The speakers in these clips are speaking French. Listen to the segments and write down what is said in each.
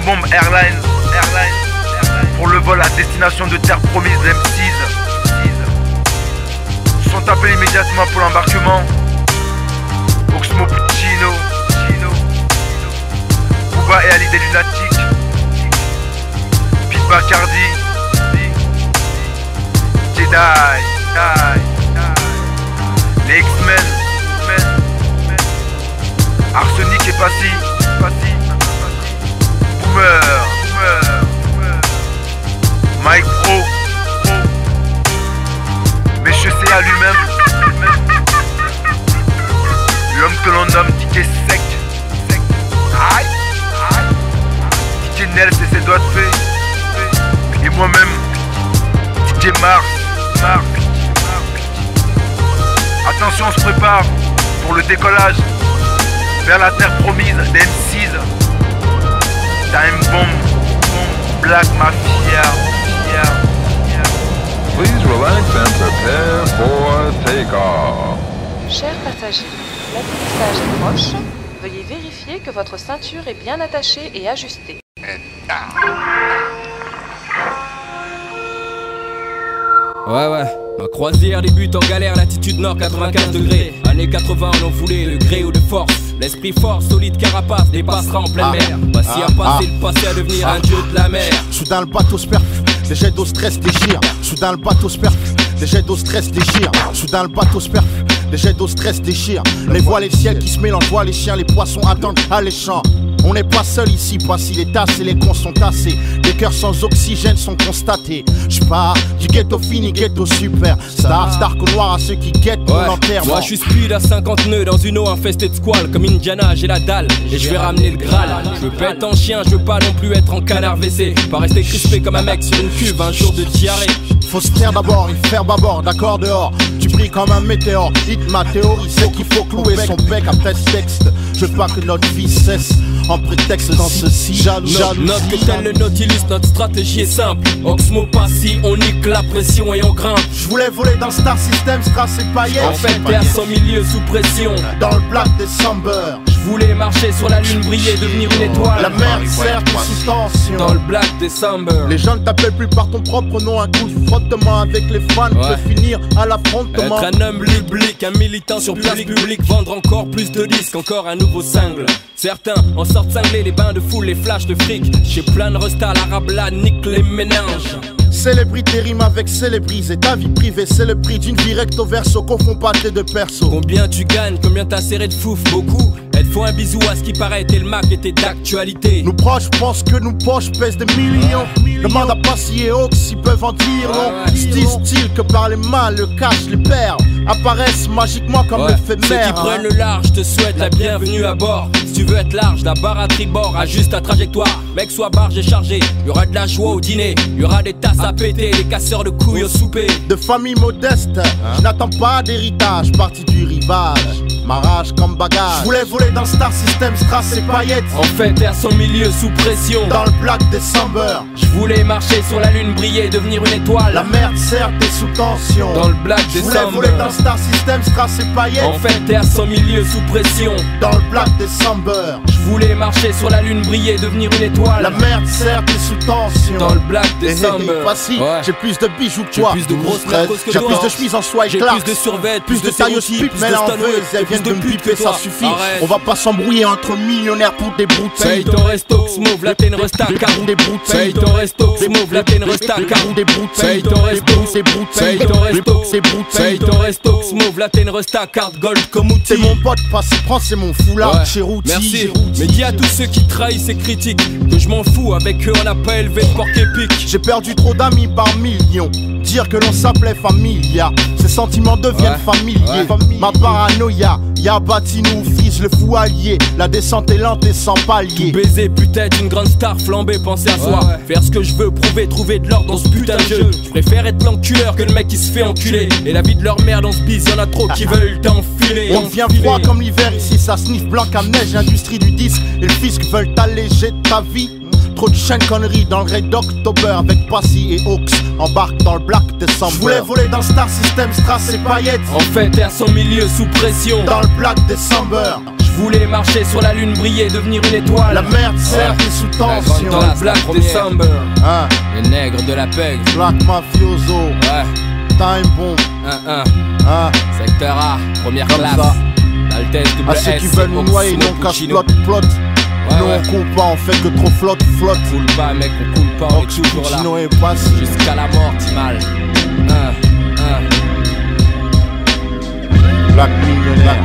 Bomb Airlines. Pour le vol à destination de terre promise, M6 sont appelés immédiatement pour l'embarquement. Oxmo Puccino, Booba et Ali des Lunatiques, Pete Bacardi, Jedi, les X-Men, Arsenic et Passy, Boomer, Mike Pro, Monsieur C.A. lui-même, l'homme que l'on nomme DJ Sec, DJ Nels et ses doigts de fée, et moi-même, DJ Mars. Attention, on se prépare pour le décollage vers la terre promise des M6. Time Bomb, Black Mafia. Please relax and prepare for takeoff. Chers passagers, l'atterrissage est proche. Veuillez vérifier que votre ceinture est bien attachée et ajustée. Ouais, ma croisière débute en galère, latitude nord 95 degrés. Années 80 on en voulait le gré ou de force. L'esprit fort, solide carapace, dépassera en pleine mer. Passé à passer, le passé à devenir un dieu de la mer. Soudain le bateau se perf, les jets d'eau stress déchirent. Soudain le bateau se perf, les jets d'eau stress déchirent. Soudain le bateau se perf, les jets d'eau stress déchirent. Les voiles et le ciel qui se mélangent, voient les chiens, les poissons attendent alléchants. On n'est pas seul ici, pas si les tasses et les cons sont tassés. Des cœurs sans oxygène sont constatés. J'pars du ghetto fini, ghetto super. Star qu'au noir à ceux qui guettent mon enterrement. Moi je suis speed à 50 nœuds dans une eau infestée de squales. Comme Indiana, j'ai la dalle et je vais ramener le Graal. Je veux pète en chien, je veux pas non plus être en canard WC. Pas rester crispé comme un mec sur une cuve un jour de diarrhée. Faut se taire d'abord, il faire bâbord, d'accord dehors. Tu brilles comme un météore, hit ma théorie, c'est qu'il faut clouer son bec après ce texte. Je veux pas que notre vie cesse en prétexte dans ceci. Jaloux, note que tel le Nautilus, notre stratégie est simple. Oxmo Passy, on nique la pression et on grimpe. Je voulais voler dans Star System, Strass et paillettes. En fait t'es à 100 milieux sous pression. Dans le Black December. Je voulais marcher sur la lune, briller, devenir une étoile. La mer certes sous tension. Dans le Black December. Les gens ne t'appellent plus par ton propre nom. Un coup de frottement avec les fans peut finir à l'affrontement. Être un homme public, un militant sur place publique. Vendre encore plus de disques, encore un nouveau single. Certains en sortent cinglés, les bains de foule, les flashs de fric. J'ai plein de restas, l'arabe là nique les méninges. Célébrité rime avec célébrise. Ta vie privée c'est le prix d'une vie recto verso. Confond pas tes deux persos. Combien tu gagnes, combien t'as serré de fouf, beaucoup. Elle faut un bisou à ce qui paraît, t'es le Mac était d'actualité. Nos proches pensent que nos poches pèsent des millions. Demande à Passy et Hawks s'ils peuvent en dire non. Style que par les mains, le cash, les perles apparaissent magiquement comme l'éphémère. Ceux qui prennent le large te souhaitent la bienvenue à bord. Si tu veux être large, la barre à tribord, ajuste ta trajectoire. Mec, sois barge et chargé, y'aura de la joie au dîner. Y'aura des tasses à péter, des casseurs de couilles au souper. De famille modeste, je n'attends pas d'héritage, parti du rivage. Ma rage comme bagage. Je voulais voler dans Star System, Strass et paillettes. En fait t'es à 100 milieux sous pression. Dans le Black December. Je voulais marcher sur la lune, briller, devenir une étoile. La merde certes est sous tension. Dans le Black December. Je voulais voler dans Star System, Strass et paillettes. En fait t'es à 100 milieux sous pression. Dans le Black December. Je voulais marcher sur la lune, briller, devenir une étoile. La merde certes est sous tension. Dans le Black December. Passy, j'ai plus de bijoux que toi. J'ai plus de grosses mercos que j'ai toi. plus de chemises en soie et j'ai Clarks. plus de survêtements, plus de taille pipe, mais là en veut, elles viennent de me piper, ça suffit. On va pas s'embrouiller entre millionnaires pour des broutilles. Paye ton resto, smooth, la t'es une resta, carou des broutilles. Paye ton resto, smooth, la t'es une resta, carou des broutilles. Paye ton resto, c'est broutilles. Paye ton resto, c'est broutilles. Paye ton resto, smooth, la t'es une resta, carte gold comme outil. C'est mon pote, Passy, prends, c'est mon foulard chez Routy. Merci, mais dis à tous ceux qui trahissent et critiquent que je m'en fous, avec eux on n'a pas élevé de porc épique. J'ai perdu trop d'amis par millions. Dire que l'on s'appelait familia, ces sentiments deviennent familiers. Ma paranoïa, y'a bâti nous fils le fou allié. La descente est lente et sans palier. Tout baiser, putain une grande star flambée, penser à soi. Faire ce que je veux, prouver, trouver de l'ordre dans ce putain de jeu. Je préfère être l'enculeur que le mec qui se fait enculer. Et la vie de leur merde on se bise, y'en a trop qui veulent t'enfiler. On devient froid comme l'hiver ici, ça sniffe blanc comme neige. L'industrie du disque et le fisc veulent alléger ta vie. Trop de chaînes conneries dans le raid d'October avec Passy et Hawks. Embarque dans le Black December. Je voulais voler dans Star System, Strass et paillettes. En fait t'es à 100 milieux sous pression. Dans le Black December. Je voulais marcher sur la lune, briller, devenir une étoile. La merde certes est sous tension. Dans la Black December, Hein, les nègres de la pègre. Black Mafioso, Ouais, Time Bomb, hein. hein. Secteur A, première Comme classe. ça. L'Altesse À ceux qui veulent nous noyer, non casse plot. Ouais, Nous ouais. on coule pas, on fait que trop flotte. Coule pas mec, on coule pas, on est toujours là. Chino est passé. Jusqu'à la mort, Timal. Black millionnaire.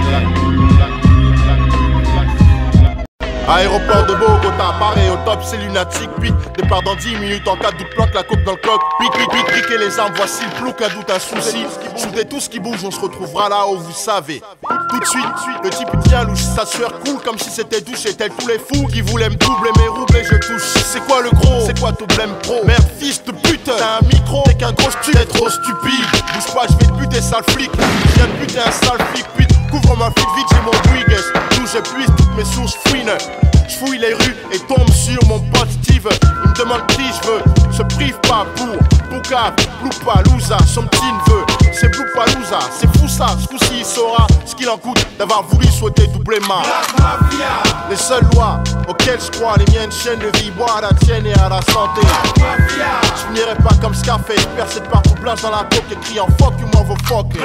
Aéroport de Bogota, pareil au top, c'est lunatique. Pique, départ dans 10 minutes en cas de doute, planque la coque dans le coq. Piquez les armes, voici le plouc, un doute, un souci. Shootez tout ce qui bouge, on se retrouvera là où vous savez. Tout de suite, le type tient louche, sa sueur coule comme si c'était douche. Et tel tous les fous qui voulaient me doubler mes roubles et je touche. C'est quoi le gros? C'est quoi ton blême pro? Merde, fils de pute, t'as un micro, t'es qu'un gros stu, t'es trop stupide. Bouge pas, je vais te buter, sale flic. Je viens de buter un sale flic, pute. Couvre ma fuite vite, j'ai mon Brigues. D'où j'épuise toutes mes sources fouines. J'fouille les rues et tombe sur mon pote Steve. Il me demande qui je veux, se prive pas pour Bouka, Bloupalooza, son petit neveu. C'est Bloupalooza, c'est fou ça, ce coup-ci il saura ce qu'il en coûte d'avoir voulu souhaiter doubler ma Les seules lois auxquelles je crois, les miennes chaînes de vie, boire à la tienne et à la santé. Je finirai pas comme Scarface, percé de partout, blanche dans la coque et criant fuck you motherfucker.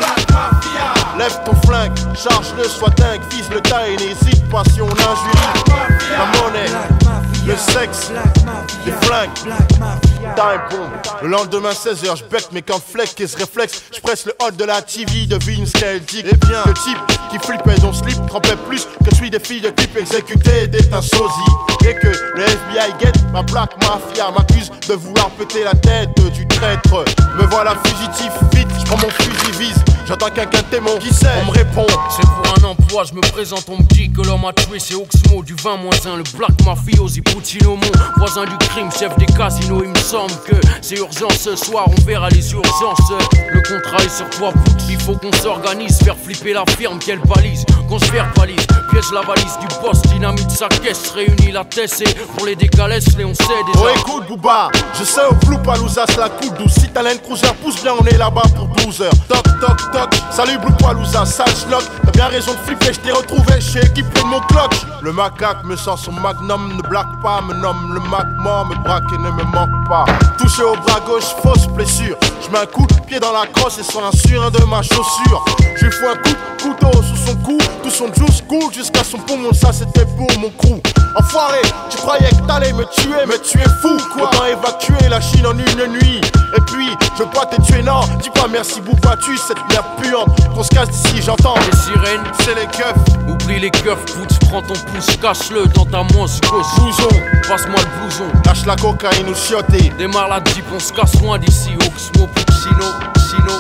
Lève ton flingue, charge-le, sois dingue, vise le tas et n'hésite pas si on injurie. La monnaie, le sexe, les flingues, time bomb. Le lendemain 16h, je bec mes cornflakes et se réflexe. Je presse le hot de la TV, devine ce qu'elle dit. Eh bien, le type qui flippait son slip trempait plus que celui des filles de clip exécutées d'un sosie. Et que le FBI guette, ma Black Mafia m'accuse de vouloir péter la tête du traître. Me voilà fugitif, vite, je prends mon fusil vise. J'entends quelqu'un témoin, qui sait, on me répond. C'est pour un emploi, je me présente, on me dit que l'homme a tué, c'est Oxmo du 20-1, le Black Mafiosi Puccino, mon voisin du crime, chef des casinos. Il me semble que c'est urgent ce soir, on verra les urgences. Le contrat est sur toi, putsch, il faut qu'on s'organise, faire flipper la firme, quelle balise, qu'on se verbalise, piège la valise du boss, dynamite sa caisse, réunit la tête et pour les décalesses, les on sait déjà. Oh écoute Booba, je sais au Bloupalooza c'est la coupe douce. Si t'as l'Land Cruiser, pousse bien, on est là-bas pour 12 heures. Toc toc toc, salut Bloupalooza, sale schnock. T'as bien raison de flipper, je t'ai retrouvé, j'suis équipé de mon clock. Le macaque me sort son magnum, ne blague pas, me nomme le Mac mort, me braque et ne me manque pas. Touché au bras gauche, fausse blessure. Je mets un coup de pied dans la crosse et sur un surin de ma chaussure. Je lui fous un coup de couteau sous son cou, tout son juice coule jusqu'à son poumon, ça c'était pour mon crew. Enfoiré, tu croyais que t'allais me tuer, mais tu es fou quoi. Autant évacuer la Chine en une nuit. Et puis, je veux pas te tuer, non, dis pas merci Bouba, tu cette merde puante. Qu'on se casse d'ici, j'entends Les sirènes, c'est les keufs. oublie les keufs, putsch, prends ton pouce, cache-le dans ta manche gauche. Blouson, Passe-moi le blouson, lâche la cocaïne ou chioté. démarre la jeep, on se casse loin d'ici. Oxmo Puccino, Sino.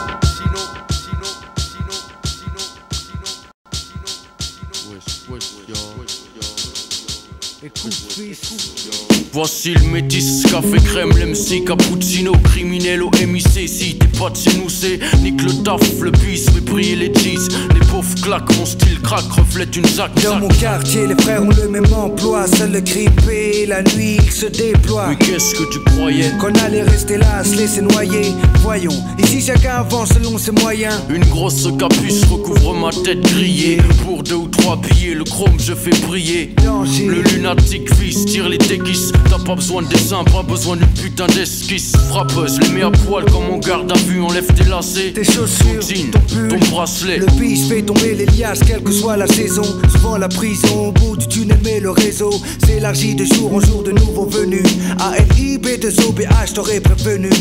Voici le métis, café crème, l'MC, cappuccino, criminel au MIC. Si t'es pas de chez nous, c'est nique le taf, le bis, fait briller les jeans. Les pauvres claquent, mon style craque, reflète une zac. Dans mon quartier, les frères ont le même emploi. Seul le grippé, la nuit, il se déploie. Mais qu'est-ce que tu croyais? Qu'on allait rester là, se laisser noyer. Voyons, ici chacun avance selon ses moyens. Une grosse capuche recouvre ma tête grillée. Pour 2 ou 3 billets, le chrome je fais briller. Danger. Le lunatique fils tire les déguises. T'as pas besoin de dessin, pas besoin d'une putain d'esquisse. Frappeuse, les mets à poil comme on garde à vue. Enlève tes lacets, Tes chaussures, ton jean, ton pull, ton bracelet. Le bis fait tomber les liasses, quelle que soit la saison. Souvent la prison, au bout du tunnel, mais le réseau s'élargit de jour en jour de nouveaux venus. ALIB2OBH, t'aurais prévenu.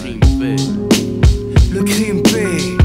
Le crime paie.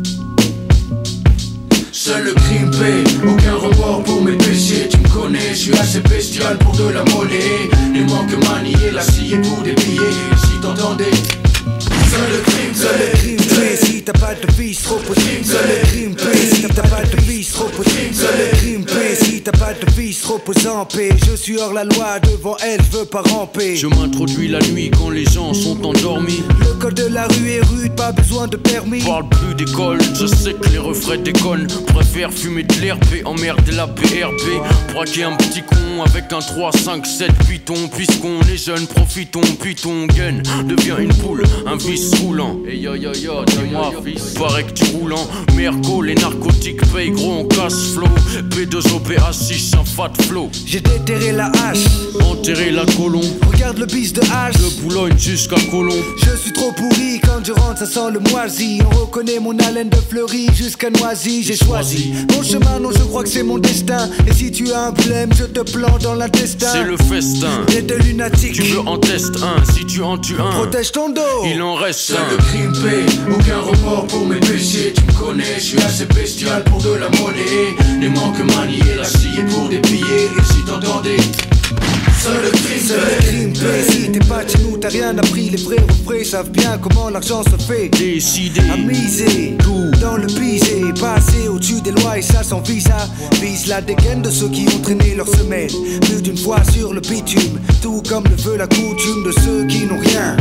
Seul le crime paie, aucun remords pour mes péchés. Tu me connais, je suis assez bestial pour de la monnaie. Les manques manier, la scie pour des billets. Si t'entendais, seul le crime paie. Si t'as pas de vice, trop possible. Seul le crime paie. Si t'as pas de vice, trop possible. Seul le crime paie. Si t'as pas ma devise repose en paix. Je suis hors la loi, devant elle, je veux pas ramper. Je m'introduis la nuit quand les gens sont endormis. Le code de la rue est rude, pas besoin de permis. Parle plus d'école, je sais que les refrains déconnent. Préfère fumer de l'herbe et emmerder la BRB. Braquer un petit con avec un 3, 5, 7 python. Puisqu'on est jeune, profitons, puis ton gun devient une poule, un vice roulant. Et yo yo yo, dis-moi fils, paraît que tu roules en merco. Les narcotiques payent gros, on casse flow. P2OPA6, un fat flow. J'ai déterré la hache, enterré la colombe. Regarde le bis de hache, de Boulogne jusqu'à Colombe. Je suis trop pourri, quand je rentre ça sent le moisi. On reconnaît mon haleine de fleurie jusqu'à Noisy. J'ai choisi mon chemin, non je crois que c'est mon destin. Et si tu as un problème, je te plante dans l'intestin. C'est le festin, t'es de lunatique. Tu veux en tester un, si tu en tues un, protège ton dos, il en reste un. Seul de crime paix, aucun remords pour mes péchés. Tu me connais, je suis assez bestial pour de la monnaie. Les manques maniés, la scie pour des billets. Et si t'entendais seul le crime paix. Si t'es pas chez nous, t'as rien appris. Les vrais refrains savent bien comment l'argent se fait. Décider à miser tout dans le pisé, passer au-dessus des lois et ça sans visa. Vise la dégaine de ceux qui ont traîné leur semaine plus d'une fois sur le bitume. Tout comme le veut la coutume de ceux qui n'ont rien,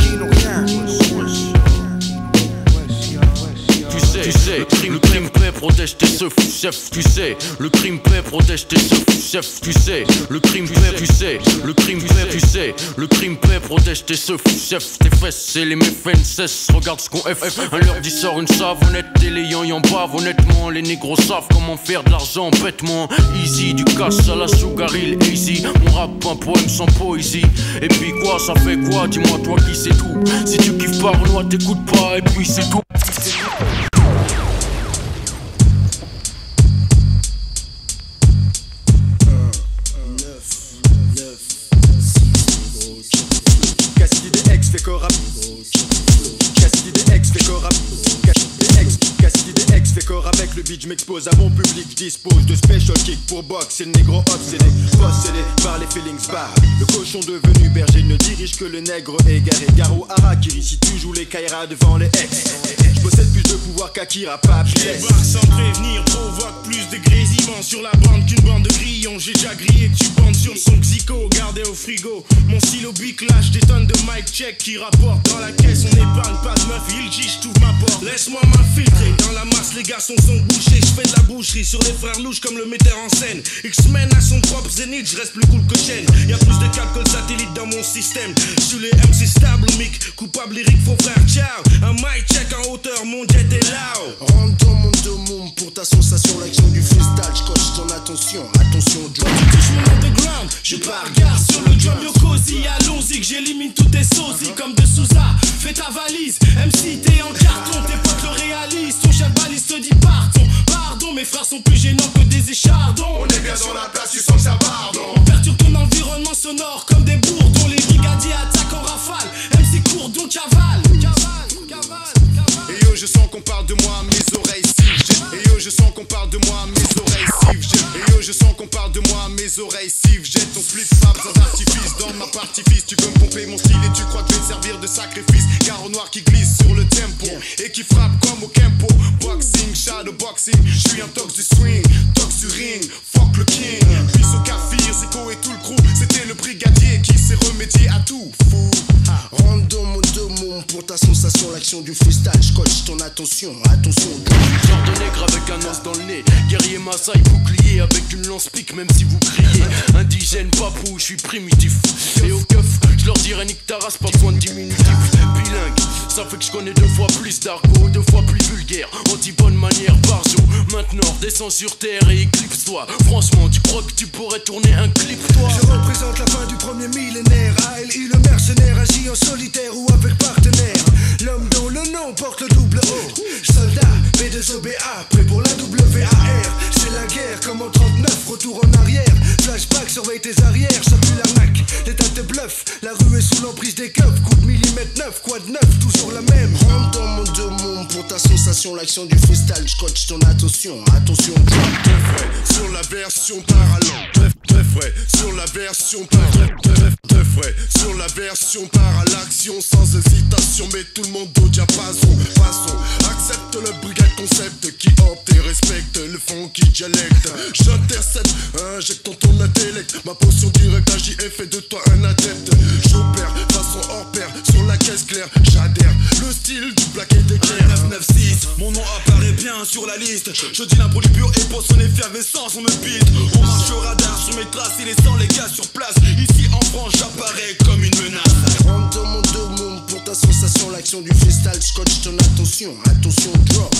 Tu sais, le crime paix protège tes seufs, chef, tu sais. Le crime paix protège tes seufs, chef, tu sais. Le crime paix, tu sais. Le crime paix, tu sais. Le crime paix protège tes seufs, chef, tes fesses. Et les méfaits cessent, regarde ce qu'on F. Un leur dit sort une savonnette et les yan bavent. Honnêtement, les négros savent comment faire de l'argent bêtement. Easy, du cash à la Sugar Hill, easy. Mon rap, un poème sans poésie. Et puis quoi, ça fait quoi? Dis-moi toi qui sais tout. Si tu kiffes pas Renoir, t'écoutes pas, et puis c'est tout. Avec le beat, je m'expose à mon public, je dispose de special kick pour box. C'est le négro obsédé, possédé par les feelings bas. Le cochon devenu berger ne dirige que le nègre égaré. Garo Harakiri, si tu joues les Kaira devant les ex. Je possède plus de pouvoir qu'Akira, pape, je laisse. Sans prévenir, provoque plus de grésillements sur la bande qu'une bande de grillons. J'ai déjà grillé que tu bandes sur le son Xico, gardé au frigo. Mon stylo bic lâche des tonnes de mic check qui rapportent dans la caisse. On épargne pas de meuf, il dit j't'ouvre ma porte. Laisse-moi m'infiltrer dans la masse, les garçons sont bouchés. J'fais de la boucherie sur les frères louches comme le metteur en scène. X-Men à son propre zénith, j'reste plus cool que chaîne. Y'a plus de câbles que le satellite dans mon système. J'suis les MC stable, mic, coupable lyrique, faux frère, ciao. Un mic check en hauteur, mon jet est là. Rentre dans mon domum pour ta sensation, l'action du freestyle, j'coche ton attention, attention drum. J'suis underground, j'suis pas regard sur le drum. Yo cosy, allons-y que j'élimine tous tes sosies comme de Souza. Fais ta valise, MC t'es en carton, tes potes le réalisent. Ton chien de balise te dit partons. Pardon, mes frères sont plus gênants que des échardons. On est bien dans la place, tu sens que ça pardon. On perturbe ton environnement sonore comme des bourdons. Les brigadiers attaquent en rafale. MC Courdon cavale. Et yo, je sens qu'on parle de moi, mes oreilles sifflent. Et yo, je sens qu'on parle de moi, mes oreilles sifflent. Et yo, je sens qu'on parle de moi, mes oreilles sifflent. Jette ton split frappe sans artifice dans ma partie fils. Tu veux me pomper mon style et tu crois que je vais servir de sacrifice. Car au noir qui glisse sur le tempo et qui frappe comme au Kempo. Boxing, shadow boxing, je suis un tox du swing, tox du ring, fuck le king. Puis au Kafir, Zico et tout le crew. C'était le brigadier qui s'est remédié à tout. Fou. Rentre dans mon domum pour ta sensation, l'action du freestyle, j'coche ton attention, attention. Genre de nègre avec un os dans le nez. Guerrier Maasai, bouclier avec une lance pique même si vous criez. Indigène, papou, je suis primitif. Et au keuf, je leur dirais nique ta race, pas besoin de diminutif. Bilingue, ça fait que je connais 2 fois plus d'argot, 2 fois plus vulgaire. Anti-bonne manière, barjo. Maintenant, descends sur terre et éclipse-toi. Franchement, tu crois que tu pourrais tourner un clip, toi? Je représente la fin du premier millénaire. ALI le mercenaire agit en solitaire ou avec partenaire. L'homme dont le nom porte le double O. Soldat, P2OBA, prêt pour la WAR. C'est la guerre comme en 39, retour en arrière. Flashback, surveille tes arrières, ça pue l'arnaque. L'état te bluffe, la rue est sous l'emprise des keufs. Coup de millimètre 9, quoi de neuf, toujours la même. Rentre dans mon domum pour ta sensation, l'action du freestyle, j'coche ton attention, attention. Très frais sur la version parallèle. Très frais sur la version parallèle. Très frais sur la version par l'action sans hésitation. Mais tout le monde au diapason. Passons, accepte le brigade concept qui opte et respecte le funky dialecte. J'intercepte, injectant ton intellect. Ma potion directe agit et fait de toi un adepte. J'opère, façon hors pair, sur la caisse claire. J'adhère, le style du black et des clairs. 996, mon nom apparaît bien sur la liste. Je dis l'impro du pur et pour son effervescence on me bite. On marche au radar sur mes traces et laissant les gars sur place. Ici en France j'apparais comme une menace. Rentre dans mon dos, mon pour ta sensation. L'action du freestyle scotch ton attention. Attention drop.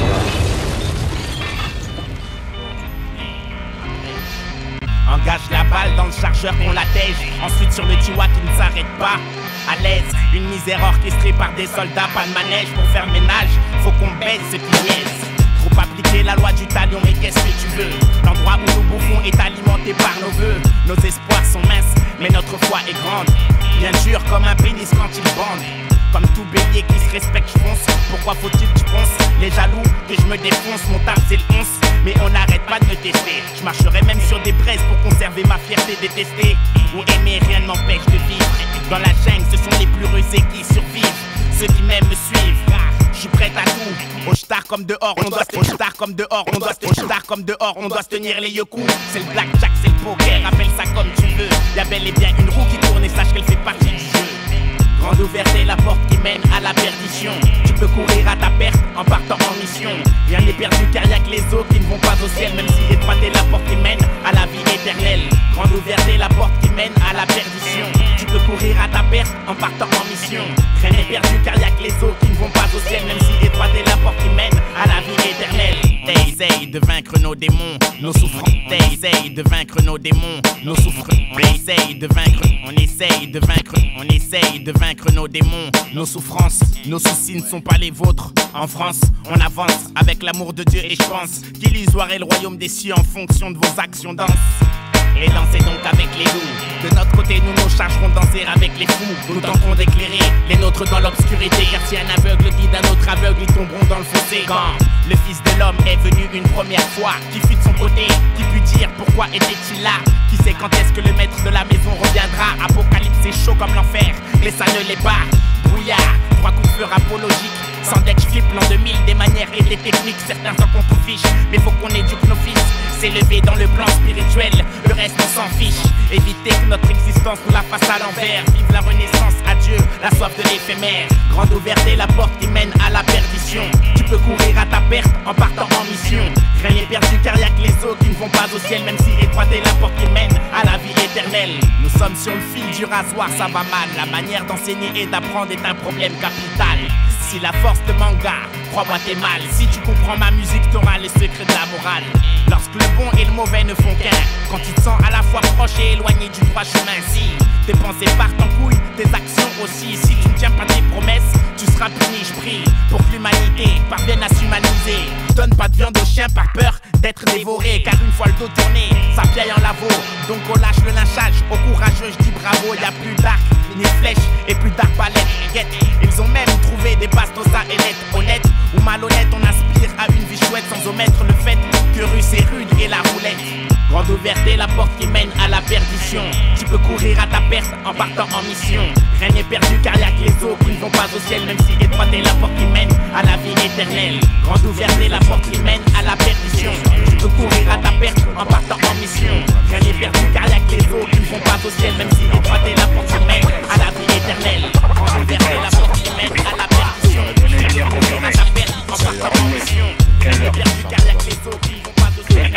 Engage la balle dans le chargeur qu'on la tège. Ensuite sur le tiwa qui ne s'arrête pas. À l'aise, une misère orchestrée par des soldats. Pas de manège pour faire ménage. Faut qu'on baisse ce qui niaise. Trop appliquer la loi du talion, mais qu'est-ce que tu veux? L'endroit où nous bouffons est alimenté par nos vœux. Nos espoirs sont minces, mais notre foi est grande. Bien dur comme un pénis quand il bande. Comme tout bélier qui se respecte, je fonce. Pourquoi faut-il que tu penses? Les jaloux, que je me défonce, mon taf c'est le 11. Mais on n'arrête pas de me tester. Je marcherai même sur des braises pour conserver ma fierté détestée. Ou aimer, rien ne m'empêche de vivre. Dans la jungle, ce sont les plus rusés qui survivent. Ceux qui m'aiment me suivent. Je suis prêt à tout. Au star comme dehors, on doit se star comme dehors, on doit se star comme dehors, on doit se tenir les yeux coups. C'est le blackjack, c'est le poker, appelle ça comme tu veux. Y'a bel et bien une roue qui tourne et sache qu'elle fait partie du jeu. Grande ouverte est la porte qui mène à la perdition. Tu peux courir à ta perte en partant en mission. Rien n'est perdu car y'a que les eaux qui ne vont pas au ciel. Même si étroite est la porte qui mène à la vie éternelle. Grande ouverte est la porte qui mène à la perdition. Tu peux courir à ta perte en partant en mission. Rien n'est perdu car y'a que les eaux qui ne vont pas au ciel. Même si étroite est la porte qui mène à la vie éternelle. Essaye de vaincre nos démons, nos souffrances. Essaye de vaincre nos démons, nos souffrances. Essaye de vaincre, on essaye de vaincre, on essaye de vaincre nos démons, nos souffrances. Nos soucis ne sont pas les vôtres. En France, on avance avec l'amour de Dieu et je pense qu'illusoire est le royaume des cieux en fonction de vos actions. Danse et dansez donc avec les loups. De notre côté, nous nous chargerons de danser avec les fous. Nous tenterons d'éclairer les nôtres dans l'obscurité. Car si un aveugle guide un autre aveugle, ils tomberont dans le fossé. Quand le fils de l'homme est venu une première fois, qui fut de son côté, qui put dire pourquoi était-il là? Qui sait quand est-ce que le maître de la maison reviendra? Apocalypse est chaud comme l'enfer, mais ça ne l'est pas. Brouillard, 3 coups de feu apologiques. Sans deck, je flippe l'an 2000, des manières et des techniques. Certains s'en qu'on tout fiche, mais faut qu'on éduque nos fils. S'élever dans le plan spirituel, le reste on s'en fiche. Éviter que notre existence nous la fasse à l'envers. Vive la renaissance, adieu, la soif de l'éphémère. Grande ouverte est la porte qui mène à la perdition. Tu peux courir à ta perte en partant en mission. Rien n'est perdu car y'a que les eaux qui ne vont pas au ciel. Même si étroite est la porte qui mène à la vie éternelle. Nous sommes sur le fil du rasoir, ça va mal. La manière d'enseigner et d'apprendre est un problème capital. Si la force te manga, crois-moi t'es mal. Si tu comprends ma musique, t'auras le secret de la morale. Lorsque le bon et le mauvais ne font qu'un, quand tu te sens à la fois proche et éloigné du droit chemin. Si tes pensées partent en couille, tes actions aussi. Si tu ne tiens pas tes promesses, tu seras puni, je prie. Pour que l'humanité parvienne à s'humaniser. Donne pas de viande aux chiens par peur d'être dévoré. Car une fois le dos tourné, ça piaille en lavo. Donc on lâche le lynchage, au courageux je dis bravo. Y'a plus d'arc, ni de flèche et plus d'arc palette. Ils ont même trouvé des bastos à ailettes. Honnête ou malhonnête, on aspire à une vie chouette sans omettre le fait que russe est rude et la roulette. Grande ouverte est la porte qui mène à la perdition. Tu peux courir à ta perte en partant en mission. Rien n'est perdu car y'a que les eaux qui ne vont pas au ciel. Même si étroite est la porte qui mène à la vie éternelle. Grande ouverte est la porte qui mène à la perdition. Tu peux courir à ta perte en partant en mission. Rien n'est perdu car y'a que les eaux qui ne vont pas au ciel. Même si étroite est la porte qui mène à la vie éternelle. Grande ouverte est la porte qui mène à la perdition. Tu peux courir à ta perte en partant en mission. Rien n'est perdu car y'a que les eaux qui ne vont pas au ciel.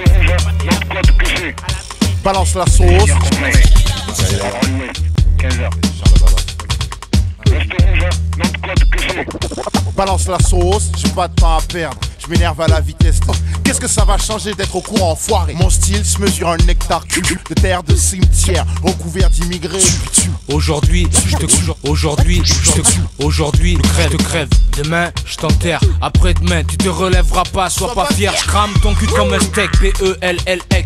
Balance la sauce. Balance la sauce, j'ai pas de temps à perdre. Je m'énerve à la vitesse. Qu'est-ce que ça va changer d'être au courant enfoiré? Mon style se mesure un nectar de terre de cimetière recouvert d'immigrés. Aujourd'hui, je te tue. Aujourd'hui, je te tue. Aujourd'hui, je te crève. Demain, je t'enterre. Après-demain, tu te relèveras pas, sois pas fier. Je crame ton cul comme un steak. P-E-L-L-E.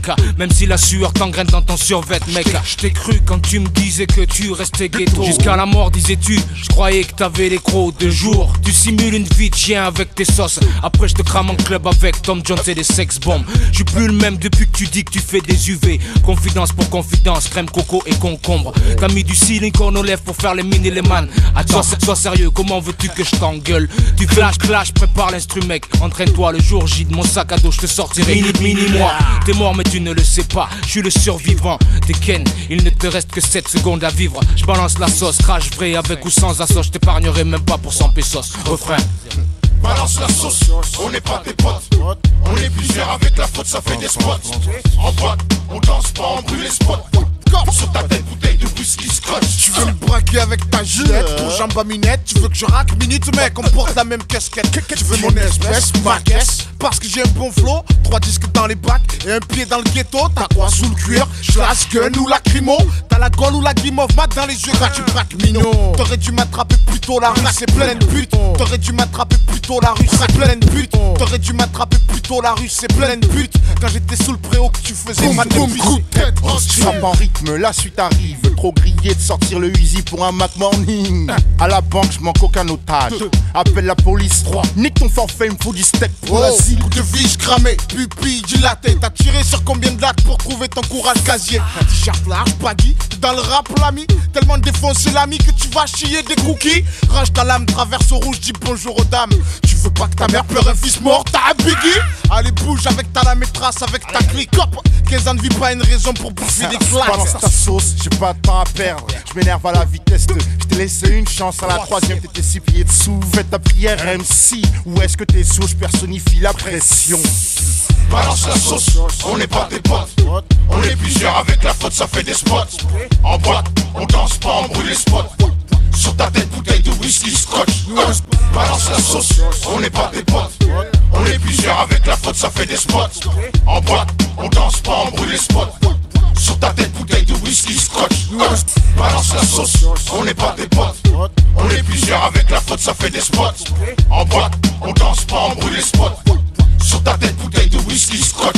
Même si la sueur t'engraine dans ton survêt, mec. Je t'ai cru quand tu me disais que tu restais ghetto. Jusqu'à la mort, disais-tu, je croyais que t'avais les crocs de jour. Tu simules une vie de chien avec tes sauces. Après je te crame en club avec Tom Jones et des sex bombes. Je suis plus le même depuis que tu dis que tu fais des UV. Confidence pour confidence, crème coco et concombre. T'as mis du silicone aux lèvres pour faire les mini les man. Attends, sois sérieux, comment veux-tu que je t'engueule? Tu flash clash, prépare l'instru mec. Entraîne-toi le jour J de mon sac à dos, je te sortirai mini-moi. T'es mort mais tu ne le sais pas, je suis le survivant. T'es Ken, il ne te reste que 7 secondes à vivre. Je balance la sauce, crash vrai avec ou sans assos. Je t'épargnerai même pas pour 100 pesos. Refrain. Balance la sauce, on n'est pas tes potes. On est plusieurs avec la faute, ça fait des spots. En boîte, on danse pas, on brûle les spots. Sur ta tête, bouteille de whisky scotch. Tu veux me braquer avec ta gilette, ton jambe à minette. Tu veux que je raque minute, mec, on porte la même casquette. Tu veux mon espèce, ma caisse. Parce que j'ai un bon flow, 3 disques dans les bacs et un pied dans le ghetto. T'as quoi sous le cuir, slash gun ou lacrymo. T'as la gaule ou la guimauve, mat dans les yeux quand tu braques mignon. T'aurais dû m'attraper plutôt la rue, c'est pleine de pute. T'aurais dû m'attraper plutôt la rue, c'est pleine de pute. T'aurais dû m'attraper plutôt la rue, c'est pleine de pute. Quand j'étais sous le préau que tu faisais ma boum, coup de tête. Tu frappes en rythme, la suite arrive. Trop grillé de sortir le Uzi pour un Mac Morning. À la banque, je manque aucun otage. Appelle la police, 3. Nique ton forfait, il me faut du steak pour la cible. Coup de fiche cramé, pupille dilatée. T'as tiré sur combien de lacs pour trouver ton courage casier? Un t-shirt large, baggy, dans le rap l'ami. Tellement défoncé l'ami que tu vas chier des cookies. Range ta lame, traverse au rouge, dis bonjour aux dames. Tu veux pas que ta mère pleure un fils mort, t'as un biggie. Allez bouge avec ta lame et trace avec ta clique. 15 ans ne vit pas une raison pour bouffer des claques. Balance ta sauce, j'ai pas de temps à perdre. Je m'énerve à la vitesse de. Je t'ai laissé une chance, à la troisième t'étais 6 pieds dessous. Fais ta prière MC, ou est-ce que t'es sous? Je personnifie la pression. Balance la sauce, on n'est pas des potes. On est plusieurs avec la faute, ça fait des spots. En boîte, on danse pas, on brûle les spots. Sur ta tête, bouteille de whisky scotch. Balance la sauce, on n'est pas des potes. On est plusieurs avec la faute, ça fait des spots. En boîte, on danse pas, on brûle les spots. Sur ta tête, bouteille de whisky scotch. Balance la sauce, on n'est pas des potes. On est plusieurs avec la faute, ça fait des spots. En boîte, on danse pas, on brûle les spots. Sur ta tête, bouteille de whisky scotch.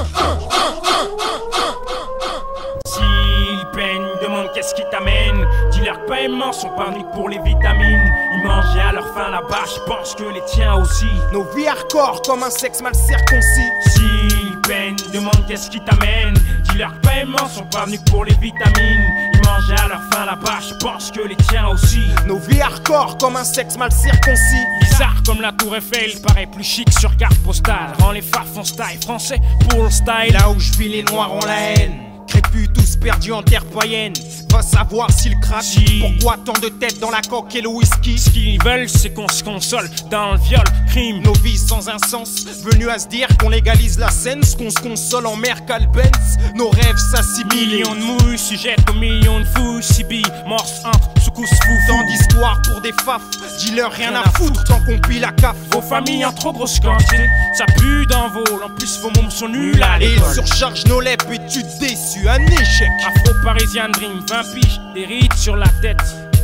S'ils peignent, demandent qu'est-ce qui t'amène. Dis-leur que pas et mort sont pas venus pour les vitamines. Ils mangeaient à leur faim là-bas, je pense que les tiens aussi. Nos vies hardcore comme un sexe mal circoncis. S'ils peignent, demandent qu'est-ce qui t'amène. Dis-leur que pas et mort sont pas venus pour les vitamines. Ils mangeaient à leur faim là-bas, je pense que les tiens aussi. Nos vies hardcore comme un sexe mal circoncis. Bizarre comme la tour Eiffel, paraît plus chic sur carte postale. Rend les fards font style français pour le style. Là où je vis les noirs ont la haine. Crépus tous perdus en terre païenne. Va savoir s'ils craquent. Pourquoi tant de têtes dans la coque et le whisky? Ce qu'ils veulent c'est qu'on se console dans le viol, crime. Nos vies sans un sens, venus à se dire qu'on légalise la scène. Ce qu'on se console en Mercal Benz. Nos rêves s'assimilent. Millions de mouilles, sujettes aux millions de fous. Sibi, morse, secousse fou. Tant d'histoires pour des fafs, dis-leur rien à foutre tant qu'on pille la caf. Vos familles en trop grosse quantité, ça pue d'envol. En plus vos mômes sont nuls à l'école. l'école. Et ils surchargent nos lèvres et tu déçus, un échec. Afro-Parisian Dream, 20 piges, des rides sur la tête.